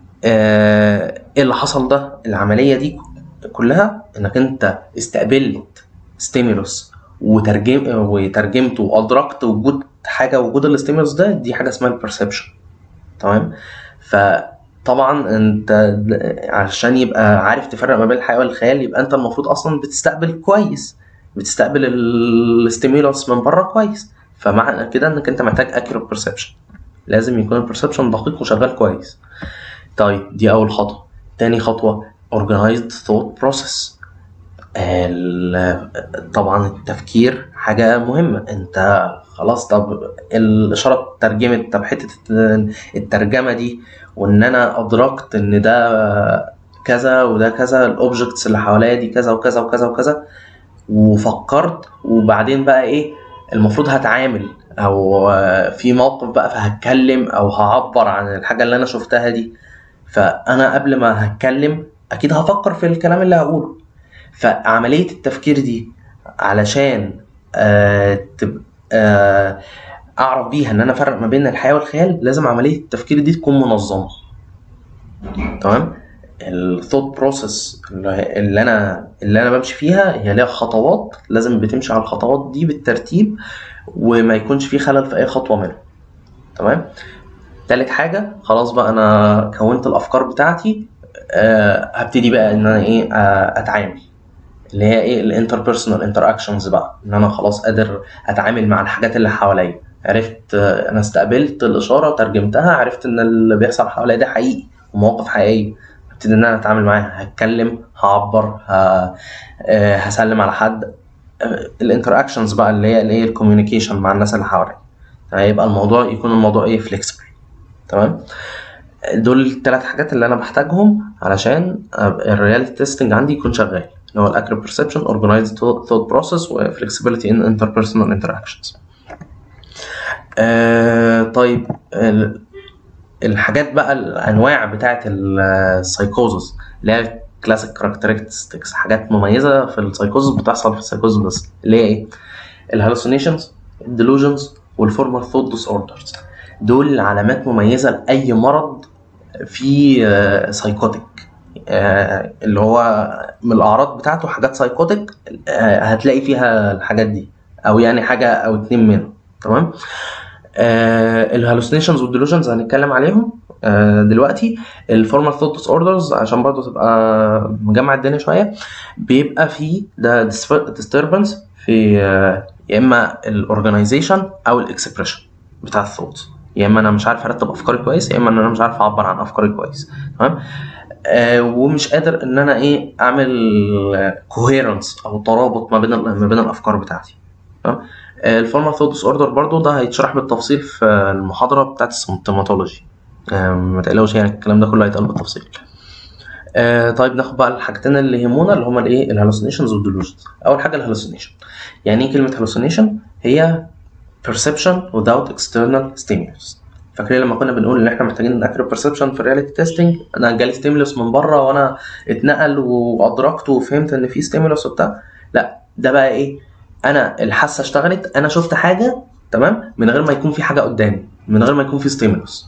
ايه اللي حصل ده؟ العمليه دي كلها انك انت استقبلت ستيمولوس وترجمته وادركت وجود حاجه، وجود الاستيمولوس ده، دي حاجه اسمها البرسبشن. تمام. فطبعا انت عشان يبقى عارف تفرق ما بين الحقيقه والخيال، يبقى انت المفروض اصلا بتستقبل كويس، بتستقبل الستيمولوس من بره كويس. فمعنى كده انك انت محتاج accurate perception، لازم يكون البرسبشن دقيق وشغال كويس. طيب دي اول خطوه. تاني خطوه organized thought process. طبعا التفكير حاجة مهمة. انت خلاص، طب الاشارة اترجمت، طب حتة الترجمة دي وان انا ادركت ان ده كذا وده كذا، الاوبجكتس اللي حواليا دي كذا وكذا وكذا وكذا، وفكرت، وبعدين بقى ايه المفروض هتعامل، او في موقف بقى فهتكلم او هعبر عن الحاجة اللي انا شفتها دي. فانا قبل ما هتكلم اكيد هفكر في الكلام اللي هقوله. فعملية التفكير دي علشان تبقى اعرف بيها ان انا افرق ما بين الحياة والخيال، لازم عملية التفكير دي تكون منظمة. تمام. الثوت بروسيس اللي انا بمشي فيها هي ليها خطوات، لازم بتمشي على الخطوات دي بالترتيب، وما يكونش فيه خلل في اي خطوة منها. تمام. تالت حاجة، خلاص بقى انا كونت الافكار بتاعتي، هبتدي بقى ان انا ايه اتعامل، اللي هي ايه الانتربيرسونال انتراكشنز بقى، ان انا خلاص قادر اتعامل مع الحاجات اللي حواليا. عرفت انا استقبلت الاشاره، ترجمتها، عرفت ان اللي بيحصل حواليا ده حقيقي ومواقف حقيقيه، ابتدي ان انا اتعامل معاها، هتكلم، هعبر، هسلم على حد. الانتراكشنز بقى اللي هي الكوميونيكيشن مع الناس اللي حواليا، هيبقى الموضوع يكون الموضوع ايه فليكسبل. تمام. دول الثلاث حاجات اللي انا بحتاجهم علشان الرياليتي تيستنج عندي يكون شغال، اللي هو accurate perception, organized thought process، و flexibility in interpersonal interactions. طيب الحاجات بقى، الانواع بتاعه السايكوزس اللي هي classic characteristics، حاجات مميزه في السايكوزس بتحصل في السايكوزس بس، اللي هي ايه؟ الهالوسينيشنز، الديلوجنز، والفورمال ثوت ديس اوردرز. دول علامات مميزه لاي مرض في سايكوتيك، اللي هو من الاعراض بتاعته حاجات سايكوتيك، هتلاقي فيها الحاجات دي، او يعني حاجه او اتنين منهم. تمام. الهالوسينيشنز والديلوجنز هنتكلم عليهم دلوقتي. الفورمال ثوت ديس اوردرز عشان برضو تبقى مجمع الدنيا شويه، بيبقى فيه ده ديستربنس في يا اما الاورجنايزيشن او الاكسبريشن بتاع الثوت، يا اما انا مش عارف ارتب افكاري كويس، يا اما ان انا مش عارف اعبر عن افكاري كويس. تمام. ومش قادر ان انا اعمل كوهيرنس او ترابط ما بين الافكار بتاعتي. تمام. الفورمال ثوت ديس اوردر برضو ده هيتشرح بالتفصيل في المحاضره بتاعت السيمتوماتولوجي، ما تقلقوش يعني الكلام ده كله هيتقال بالتفصيل. طيب ناخد بقى الحاجتين اللي يهمونا اللي هما الايه، الهالوسينيشنز والديلوجنز. اول حاجه الهالوسينيشن. يعني ايه كلمه هالوسينيشن؟ هي perception without external stimulus. فاكرين لما كنا بنقول ان احنا محتاجين نأكد perception في الرياليتي تيستنج، انا جالي ستيمولوس من بره وانا اتنقل وادركته وفهمت ان في ستيمولوس وبتاع. لا، ده بقى ايه، انا الحاسه اشتغلت، انا شفت حاجه تمام من غير ما يكون في حاجه قدامي، من غير ما يكون في ستيمولوس.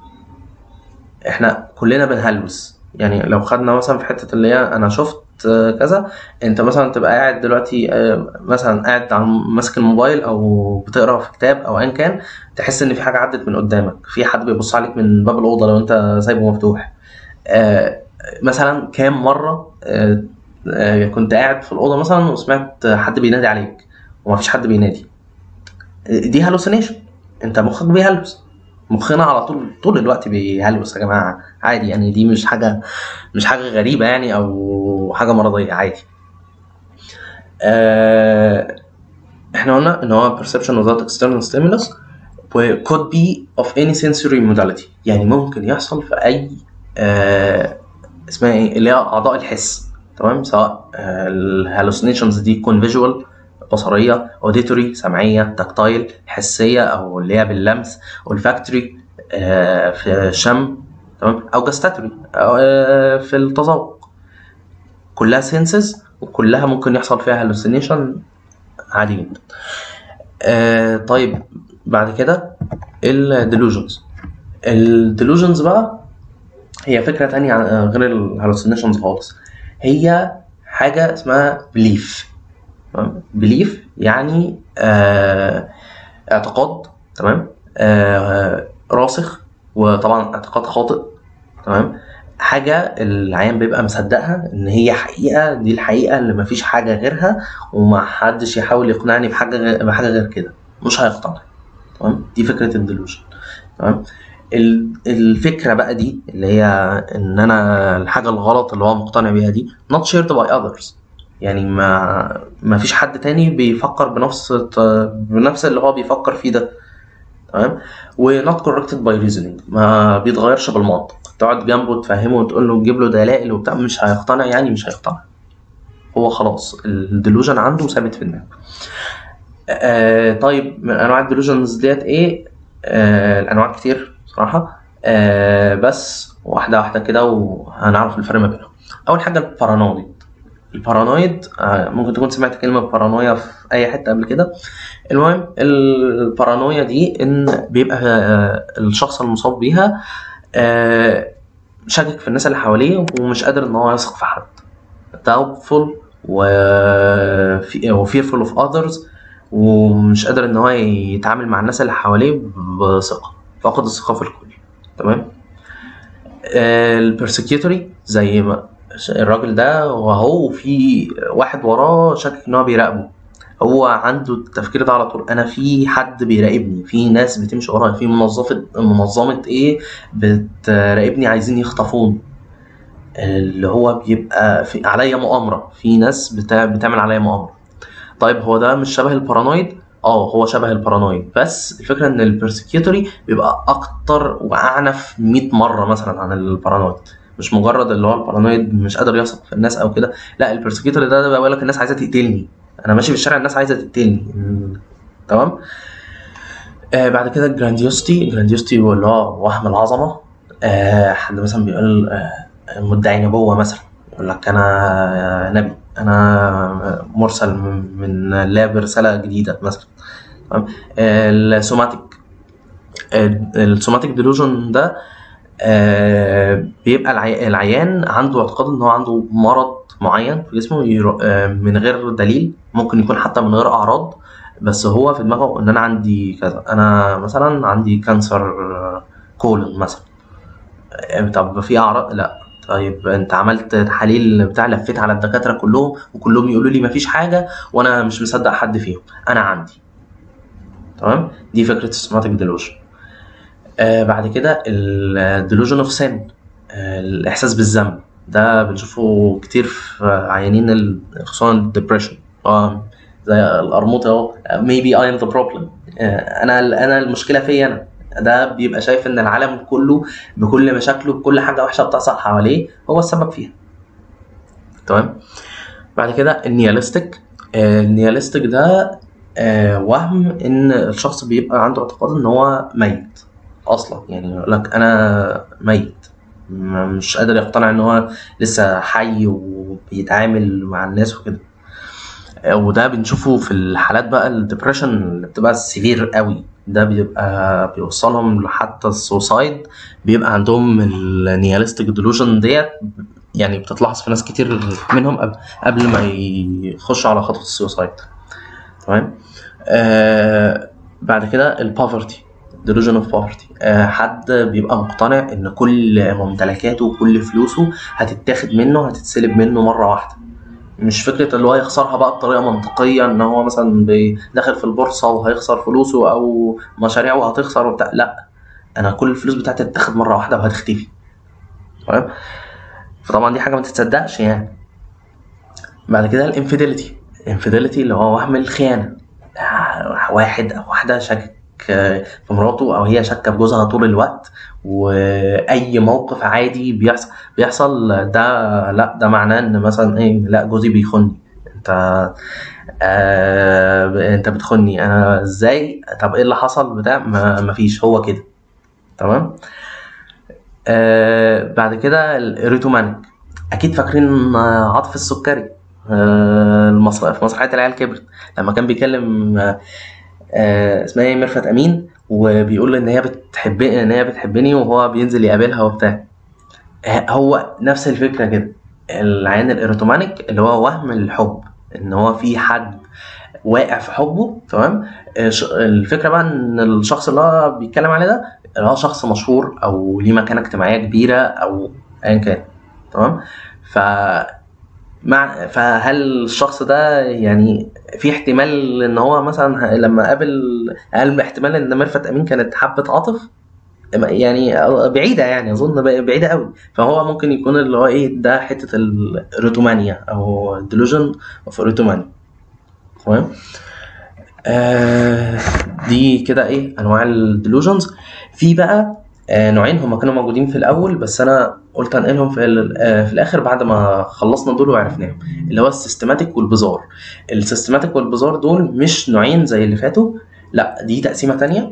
احنا كلنا بنهلوس، يعني لو خدنا مثلا في حته اللي هي انا شفت كذا، انت مثلا تبقى قاعد دلوقتي مثلا قاعد ماسك الموبايل او بتقرا في كتاب او ايا كان، تحس ان في حاجه عدت من قدامك، في حد بيبص عليك من باب الاوضه لو انت سايبه مفتوح. مثلا كام مره كنت قاعد في الاوضه مثلا وسمعت حد بينادي عليك ومفيش حد بينادي، دي هالوسينيشن، انت مخك بيهلوس، مخنا على طول الوقت بيهلوس يا جماعه، عادي يعني، دي مش حاجه غريبه يعني او حاجه مرضيه، عادي. احنا قلنا ان هو perception without external stimulus و could be of any sensory modality، يعني ممكن يحصل في اي اسمها ايه اللي هي اعضاء الحس. تمام. سواء الهالوسينيشنز دي يكون فيجوال بصريه، اوديتوري سمعيه، تاكتايل حسيه او اللي هي باللمس، والفاكتوري في الشم، تمام، او جاستاتوري في التذوق. كلها سينسز وكلها ممكن يحصل فيها هالوسينيشن عادي جدا. طيب بعد كده الديلوجنز بقى هي فكره تانية غير الهالوسينيشنز خالص. هي حاجه اسمها بليف يعني اعتقاد، تمام، راسخ، وطبعا اعتقاد خاطئ. تمام. حاجه العيان بيبقى مصدقها ان هي حقيقه، دي الحقيقه اللي مفيش حاجه غيرها، ومحدش يحاول يقنعني بحاجه غير كده، مش هيقتنع. تمام. دي فكره الديلوجن. تمام. الفكره بقى دي اللي هي ان انا الحاجه الغلط اللي هو مقتنع بيها دي not shared by others، يعني ما فيش حد تاني بيفكر بنفس اللي هو بيفكر فيه ده. تمام. و not corrected by reasoning، ما بيتغيرش بالمنطق، تقعد جنبه تفهمه وتقول له تجيب له دلائل وبتاع، مش هيقتنع، يعني مش هيقتنع، هو خلاص الديلوجن عنده ثابت في دماغه. طيب من انواع الديلوجنز ديت ايه؟ الانواع كتير صراحه، بس واحده واحده كده وهنعرف الفرق ما بينهم. اول حاجه البارانويد ممكن تكون سمعت كلمه بارانويا في اي حته قبل كده. المهم البارانويا دي ان بيبقى الشخص المصاب بيها شاكك في الناس اللي حواليه ومش قادر ان هو يثق في حد، doubtful fearful of others، ومش قادر ان هو يتعامل مع الناس اللي حواليه بثقه، فقد الثقه في الكل. تمام. البرسكيوتوري زي ما الراجل ده وهو في واحد وراه شاكك ان هو بيراقبه، هو عنده التفكير ده على طول، انا في حد بيراقبني، في ناس بتمشي ورايا، في منظمه ايه بتراقبني، عايزين يخطفوني، اللي هو بيبقى في عليا مؤامره، في ناس بتعمل عليا مؤامره. طيب هو ده مش شبه البارانويد؟ هو شبه البارانويد، بس الفكره ان البرسكيوتوري بيبقى اكتر واعنف 100 مره مثلا عن البارانويد. مش مجرد اللي هو البارانويد مش قادر يثق في الناس او كده، لا، البرسكيوتوري ده بيقول لك الناس عايزه تقتلني، انا ماشي في الشارع الناس عايزه تقتلني. تمام. بعد كده الجرانديوستي هو اللي هو وهم العظمه. حد مثلا بيقول مدعي نبوه مثلا، يقول لك انا نبي، انا مرسل من الله برساله جديده مثلا. تمام. السوماتيك ديلوجن ده بيبقى العيان عنده اعتقاد ان هو عنده مرض معين في جسمه من غير دليل، ممكن يكون حتى من غير اعراض، بس هو في دماغه ان انا عندي كذا، انا مثلا عندي كانسر كولون مثلا. طب في اعراض؟ لا. طيب انت عملت تحاليل بتاع، لفيت على الدكاتره كلهم وكلهم يقولوا لي مفيش حاجه وانا مش مصدق حد فيهم، انا عندي. تمام، دي فكره السوماتيك ديلوجن. بعد كده الديلوجن اوف سين، الاحساس بالذنب، ده بنشوفه كتير في عيانين خصوصا الدبريشن. زي القرموطي اهو، maybe I am the problem، انا المشكله فيا انا. ده بيبقى شايف ان العالم كله بكل مشاكله بكل حاجه وحشه بتحصل حواليه هو السبب فيها. تمام. بعد كده النياليستيك. النياليستيك ده وهم ان الشخص بيبقى عنده اعتقاد ان هو ميت اصلا، يعني يقول لك انا ميت، مش قادر يقتنع ان هو لسه حي وبيتعامل مع الناس وكده. وده بنشوفه في الحالات بقى الدبريشن اللي بتبقى سيفير قوي، ده بيبقى بيوصلهم لحتى السوسايد، بيبقى عندهم النياليستيك ديلوجن ديت، يعني بتتلاحظ في ناس كتير منهم قبل ما يخشوا على خطوة السوسايد. تمام. بعد كده البوفرتي، delusion of poverty، حد بيبقى مقتنع ان كل ممتلكاته وكل فلوسه هتتاخد منه، هتتسلب منه مرة واحدة. مش فكرة اللي هو يخسرها بقى بطريقة منطقية، ان هو مثلا داخل في البورصة وهيخسر فلوسه او مشاريعه هتخسر وبتاع، لا، انا كل الفلوس بتاعتي هتتاخد مرة واحدة وهتختفي. تمام. فطبعا دي حاجة ما تتصدقش يعني. بعد كده الانفيديليتي، اللي هو وهم الخيانة، واحد او واحدة شاكك في مراته او هي شاكه في جوزها طول الوقت، واي موقف عادي بيحصل ده، لا ده معناه ان مثلا ايه، لا جوزي بيخوني، انت بتخوني، انا ازاي، طب ايه اللي حصل بتاع، ما فيش، هو كده. تمام. بعد كده الريتومانيك، اكيد فاكرين عاطف السكري، في مسرحيه العيال كبرت، لما كان بيكلم اسمها ايه، ميرفت امين، وبيقول ان هي بتحبني وهو بينزل يقابلها وبتاع. هو نفس الفكره كده، العيان الاريتومانيك اللي هو وهم الحب، ان هو في حد واقع في حبه. تمام. الفكره بقى ان الشخص اللي هو بيتكلم عليه ده اللي هو شخص مشهور او ليه مكانه اجتماعيه كبيره او ايا كان. تمام. ف فهل الشخص ده يعني في احتمال ان هو مثلا لما قال احتمال ان ميرفت امين كانت حبة عاطف، يعني بعيدة، يعني اظن بعيدة قوي، فهو ممكن يكون اللي هو ايه ده حتة الروتومانيا او ديلوجن اوف روتومانيا. تمام. دي كده ايه انواع الديلوجنز. في بقى نوعين هما كانوا موجودين في الاول، بس انا قلت انقلهم في الاخر بعد ما خلصنا دول وعرفناهم، اللي هو السيستماتيك والبزار. السيستماتيك والبزار دول مش نوعين زي اللي فاتوا، لا دي تقسيمه تانية.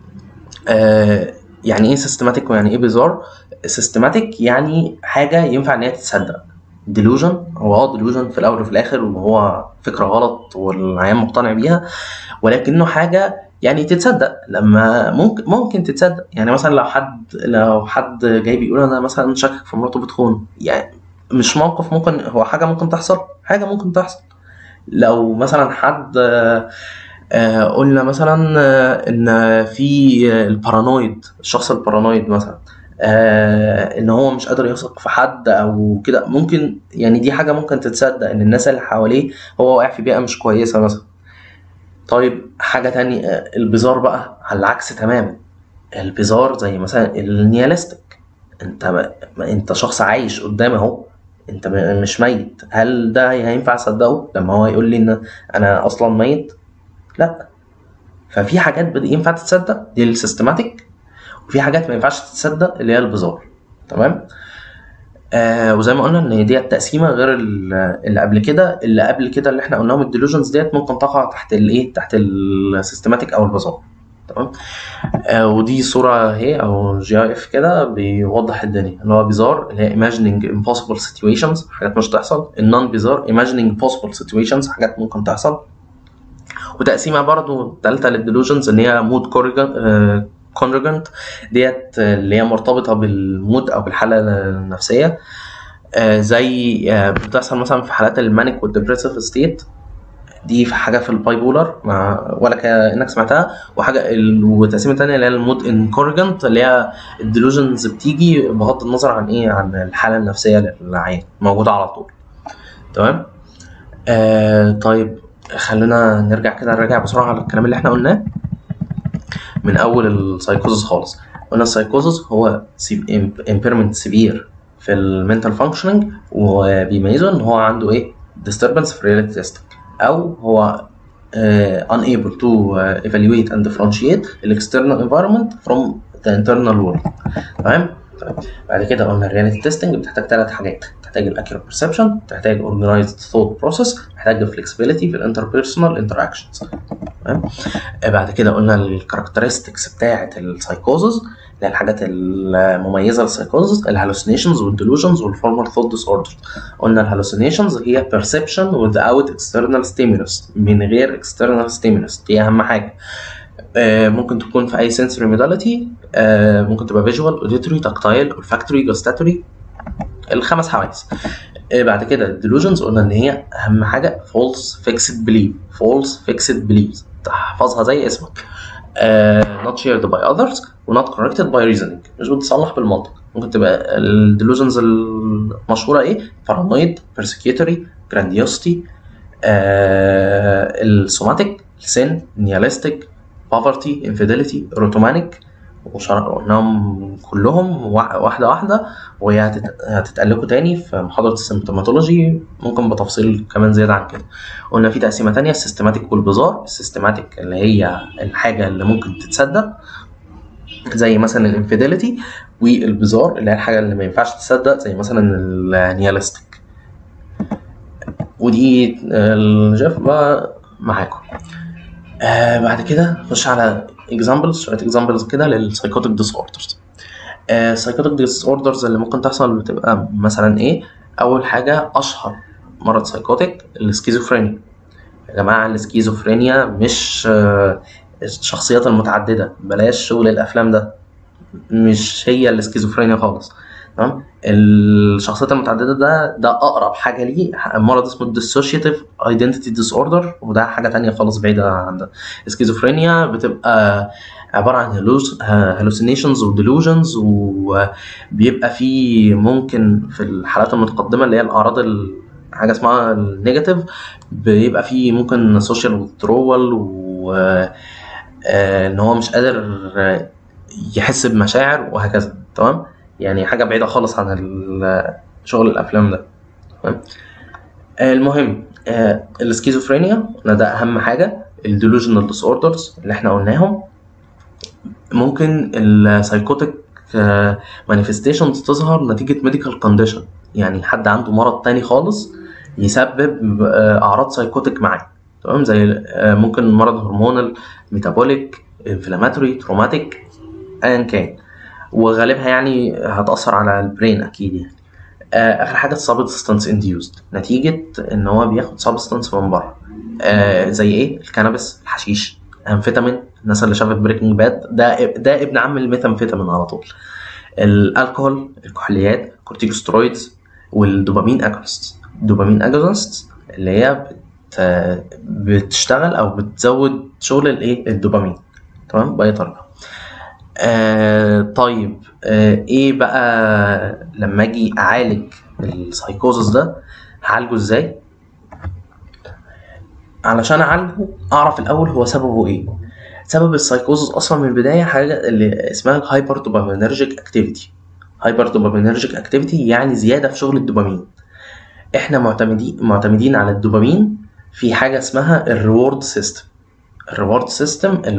يعني ايه سيستماتيك ويعني ايه بزار؟ سيستماتيك يعني حاجه ينفع ان هي تتصدق. ديلوجن هو ديلوجن في الاول وفي الاخر، وهو فكره غلط والعيان مقتنع بيها، ولكنه حاجه يعني تتصدق، لما ممكن تتصدق. يعني مثلا لو حد جاي بيقول انا مثلا شاكك في مراته بتخون، يعني مش موقف، ممكن هو حاجه ممكن تحصل. لو مثلا حد قلنا مثلا ان في البارانويد، الشخص البارانويد مثلا، ان هو مش قادر يثق في حد او كده، ممكن يعني دي حاجه ممكن تتصدق، ان الناس اللي حواليه هو واقع في بيئه مش كويسه مثلا. طيب حاجه تانية، البزار بقى على العكس تماما. البزار زي مثلا النياليستيك، انت شخص عايش قدامي اهو، انت مش ميت، هل ده هينفع اصدقه لما هو يقول لي ان انا اصلا ميت؟ لا. ففي حاجات ينفع تتصدق، دي السيستماتيك، وفي حاجات ما ينفعش تتصدق اللي هي البزار. تمام. وزي ما قلنا ان دي التقسيمه غير اللي قبل كده. اللي احنا قلناهم الديلوجنز ديت ممكن تقع تحت الايه، تحت السيستماتيك او البزار. تمام. ودي صوره اهي او GIF كده بيوضح الدنيا، اللي هو بيزار اللي هي imagining impossible situations، حاجات مش تحصل. النون بيزار imagining possible situations، حاجات ممكن تحصل. وتقسيمه برضو ثالثه للديلوجنز ان هي مود كونجرجنت ديت اللي هي مرتبطه بالمود او بالحاله النفسيه. زي بتحصل مثلا في حالات المانيك والديبريسيف ستيت، دي في حاجه في الباي بولر ولا كانك سمعتها. وحاجه والتقسيمه الثانيه اللي هي المود انكورجنت، اللي هي الديلوجنز بتيجي بغض النظر عن ايه، عن الحاله النفسيه للعين، موجوده على طول. تمام. طيب خلينا نرجع بسرعه على الكلام اللي احنا قلناه من اول السايكوزس خالص. قلنا السايكوزس هو impairment severe في المنتال فانكشننج، وبيميزه ان هو عنده ايه disturbance في reality testing، او هو unable to evaluate and differentiate the external environment from the internal world. تمام. بعد كده قلنا الرياليتي تيستنج بتحتاج 3 حاجات، بتحتاج الاكيوريت بيرسبشن، بتحتاج اورجنايزد ثوت بروسيس، بتحتاج الفلكسبيليتي في الانتربيرسونال انتراكشنز. تمام. بعد كده قلنا الكاركترستكس بتاعه السايكوزز، اللي هي الحاجات المميزه للسايكوزز، الهالوسينيشنز والديلوجنز والفورمال ثوت ديس اوردر. قلنا الهالوسينيشنز هي perception without external stimulus، من غير external stimulus، دي اهم حاجه. ممكن تكون في اي sensory modality، ممكن تبقى visual auditory tactile olfactory gustatory، الخمس حواس. بعد كده delusions قلنا ان هي اهم حاجه false fixed belief تحفظها زي اسمك. not shared by others و not corrected by reasoning، مش بتصلح بالمنطق. ممكن تبقى الديلوجنز المشهوره ايه؟ paranoid persecutory grandiosity، السوماتيك السن نيالستيك poverty infidelity erotomanic، وقلناهم كلهم واحده واحده، وهي هتتقلكوا تاني في محاضره السيمبتوماتولوجي ممكن بتفصيل كمان زياده عن كده. قلنا في تقسيمه تانية، السيستماتيك والبزار. السيستماتيك اللي هي الحاجه اللي ممكن تتصدق زي مثلا الانفيديليتي، والبزار اللي هي الحاجه اللي ما ينفعش تصدق زي مثلا النيالستيك. ودي الجاف بقى معاكم. بعد كده نخش على شويه اكزامبلز كده للسايكوتيك ديس اوردرز. السايكوتيك ديس اوردرز اللي ممكن تحصل بتبقى مثلا ايه؟ اول حاجه اشهر مرض سايكوتيك السكيزوفرينيا. يا جماعه السكيزوفرينيا مش الشخصيات المتعدده، بلاش شغل الافلام ده، مش هي السكيزوفرينيا خالص. تمام. الشخصيات المتعدده ده اقرب حاجه ليه مرض اسمه الديسوشيتيف ايدنتيتي ديس اوردر، وده حاجه تانية خالص بعيده عن ده. السكيزوفرينيا بتبقى عباره عن هالوسينيشنز وديلوجنز، وبيبقى فيه ممكن في الحالات المتقدمه اللي هي الاعراض حاجه اسمها النيجاتيف، بيبقى فيه ممكن سوشيال ويثرول، و ان هو مش قادر يحس بمشاعر وهكذا. تمام. يعني حاجه بعيده خالص عن شغل الافلام ده. تمام. المهم السكيزوفرينيا ده اهم حاجه. الديلوجنال ديس اوردرز اللي احنا قلناهم، ممكن السايكوتيك مانيفستيشنز تظهر نتيجه ميديكال كونديشن، يعني حد عنده مرض تاني خالص يسبب اعراض سايكوتيك معاه. تمام. زي ممكن مرض هرمونال، ميتابوليك، انفلاماتوري، تروماتيك، ايا كان، وغالبها يعني هتأثر على البرين اكيد يعني. اخر حاجه سبستانس انديوزد، نتيجه ان هو بياخد سبستانس من بره. زي ايه؟ الكانابis، الحشيش، امفيتامين. الناس اللي شافت بريكنج باد ده ابن عم الميثامفيتامين على طول. الالكوهول، الكحوليات، كورتيكوسترويدز، والدوبامين اجونست. الدوبامين اجونست اللي هي بتشتغل او بتزود شغل الايه الدوبامين. تمام. باي طريقه. طيب ايه بقى لما اجي اعالج السايكوزس ده هعالجه ازاي؟ علشان اعالجه اعرف الاول هو سببه ايه. سبب السايكوزس اصلا من البدايه حاجه اللي اسمها الهايبر دوبامينرجيك اكتيفيتي. هايبر دوبامينرجيك اكتيفيتي يعني زياده في شغل الدوبامين. احنا معتمدين على الدوبامين في حاجه اسمها الريورد سيستم. الريورد سيستم اللي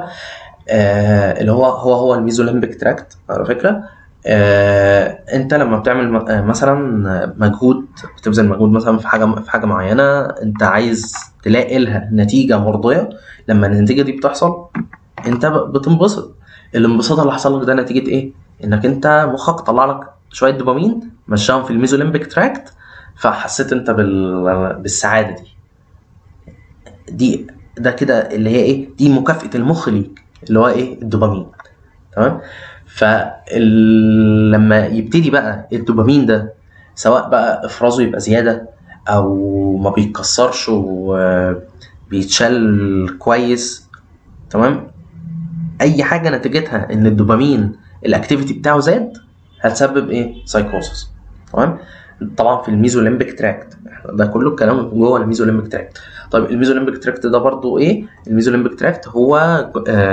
هو الميزوليمبيك تراكت على فكره. انت لما بتعمل مثلا مجهود، بتبذل مجهود مثلا في حاجه معينه، انت عايز تلاقي لها نتيجه مرضيه. لما النتيجه دي بتحصل انت بتنبسط. الانبساط اللي حصل لك ده نتيجه ايه؟ انك انت مخك طلع لك شويه دوبامين مشاهم في الميزوليمبيك تراكت، فحسيت انت بالسعاده دي. ده كده اللي هي ايه؟ دي مكافأة المخ ليك، اللي هو ايه؟ الدوبامين. تمام. فلما يبتدي بقى الدوبامين ده سواء بقى افرازه يبقى زياده او ما بيتكسرش وبيتشال كويس، تمام، اي حاجه نتيجتها ان الدوبامين الاكتيفيتي بتاعه زاد هتسبب ايه؟ سايكوسس. تمام. طبعا في الميزوليمبيك تراكت، ده كله الكلام جوه الميزوليمبيك تراكت. طيب الميزوليمبيك تراكت ده برضو ايه؟ الميزوليمبيك تراكت هو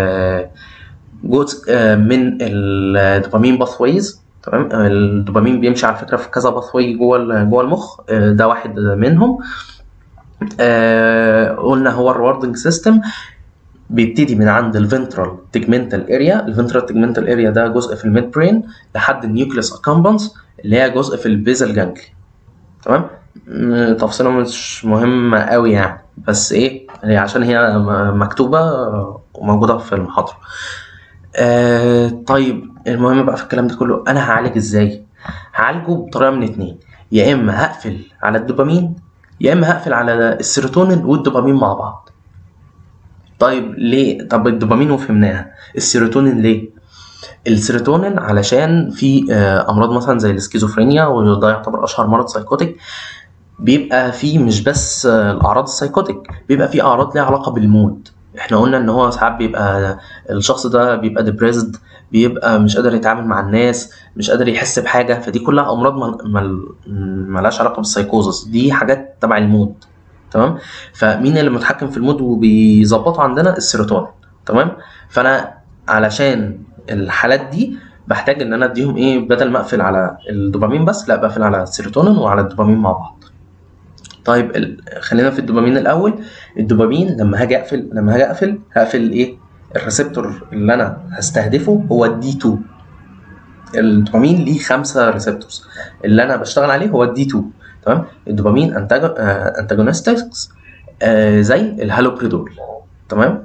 جزء من الدوبامين باثويز. تمام. الدوبامين بيمشي على فكره في كذا باثوي جوه المخ، ده واحد منهم. قلنا هو الريوردنج سيستم بيبتدي من عند الفنترال تيجمنتال اريا. الفنترال تيجمنتال اريا ده جزء في الميد برين لحد النيوكليوس اكامبانس اللي هي جزء في البيزل جانجلي. تمام. تفصيله مش مهمه قوي يعني، بس ايه هي عشان هي مكتوبه وموجوده في المحاضره. طيب المهم بقى في الكلام ده كله انا هعالج ازاي؟ هعالجه بطريقه من اتنين، يا اما هقفل على الدوبامين يا اما هقفل على السيروتونين والدوبامين مع بعض. طيب ليه؟ طب الدوبامين وفهمناها، السيروتونين ليه؟ السيروتونين علشان في امراض مثلا زي السكيزوفرينيا، وده يعتبر اشهر مرض سايكوتيك، بيبقى فيه مش بس الاعراض السايكوتيك، بيبقى فيه اعراض ليها علاقه بالمود. احنا قلنا ان هو ساعات بيبقى الشخص ده بيبقى ديبريسد، بيبقى مش قادر يتعامل مع الناس، مش قادر يحس بحاجه، فدي كلها امراض ملهاش علاقه بالسايكوزس، دي حاجات تبع المود. تمام. فمين اللي متحكم في المود وبيظبطه عندنا؟ السيروتونين. تمام. فانا علشان الحالات دي بحتاج ان انا اديهم ايه؟ بدل ما اقفل على الدوبامين بس، لا بقفل على السيروتونين وعلى الدوبامين مع بعض. طيب خلينا في الدوبامين الاول. الدوبامين لما هاجي اقفل هقفل ايه؟ الريسبتور اللي انا هستهدفه هو الدي 2. الدوبامين ليه 5 ريسبتورز، اللي انا بشتغل عليه هو الدي 2. تمام. الدوبامين انتاجونستكس زي الهالوبريدول. تمام.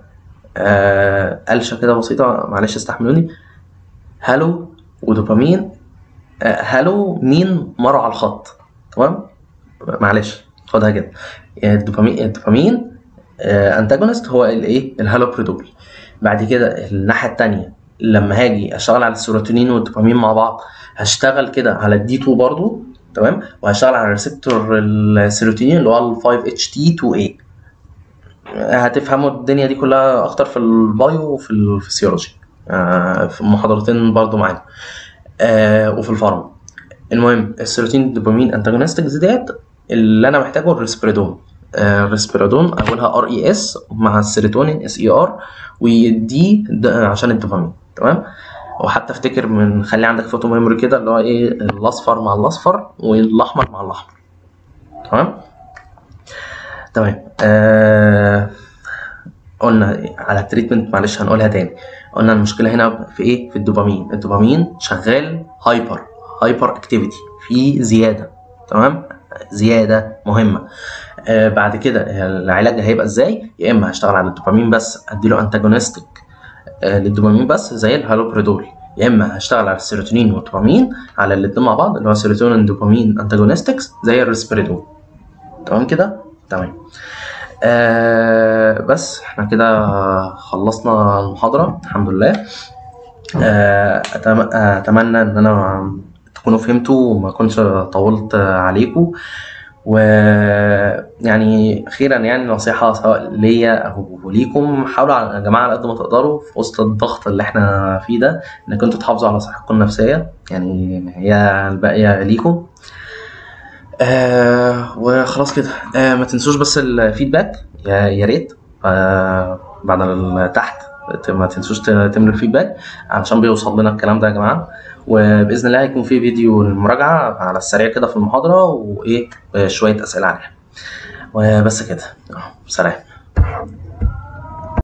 قلشه كده بسيطه معلش استحملوني. هالو ودوبامين، هالو مين مروا على الخط. تمام. معلش خدها كده. يعني الدوبامين انتاجونست هو الايه؟ الهالوبريدول. بعد كده الناحيه الثانيه لما هاجي اشتغل على السيروتونين والدوبامين مع بعض هشتغل كده على الدي 2 برضو. تمام. وهشتغل على ريسبتور السيروتونين اللي هو ال 5 اتش تي 2 اي. هتفهموا الدنيا دي كلها اكتر في البايو وفي الفسيولوجي، في محاضرتين برضو معانا، وفي الفارما. المهم السيروتونين دوبامين انتاجونستكس ديت اللي انا محتاجه الريسبيرادون. الريسبيرادون اولها ار اي اس مع السيروتونين اس اي ار، ودي عشان الدوبامين. تمام. وحتى افتكر من خلي عندك فوتو ميموري كده اللي هو ايه؟ الاصفر مع الاصفر والاحمر مع الاحمر. تمام. تمام. قلنا على التريتمنت، معلش هنقولها تاني. قلنا المشكله هنا في ايه؟ في الدوبامين. الدوبامين شغال هايبر اكتيفيتي، في زياده. تمام. زياده مهمه. بعد كده العلاج هيبقى ازاي؟ يا اما هشتغل على الدوبامين بس اديله انتاجونستيك للدوبامين بس زي الهالوبريدول، يا اما هشتغل على السيروتونين والدوبامين على الاثنين مع بعض اللي هو سيروتونين دوبامين انتاجونستكس زي الريسبيرادول. تمام كده. تمام. بس احنا كده خلصنا المحاضرة الحمد لله. اتمنى ان انا تكونوا فهمتوا وما كنتش طولت عليكم، ويعني اخيرا يعني نصيحة سواء ليا او ليكم، حاولوا يا جماعة على قد ما تقدروا في وسط الضغط اللي احنا فيه ده انكم انتوا تحافظوا على صحتكم النفسية، يعني هي الباقية ليكم. وخلاص كده. ما تنسوش بس الفيدباك يا ريت بعد تحت ما تنسوش تملوا الفيدباك علشان بيوصل لنا الكلام ده يا جماعه. وباذن الله هيكون في فيديو المراجعه على السريع كده في المحاضره وايه شويه اسئله عليها. وبس كده. سلام.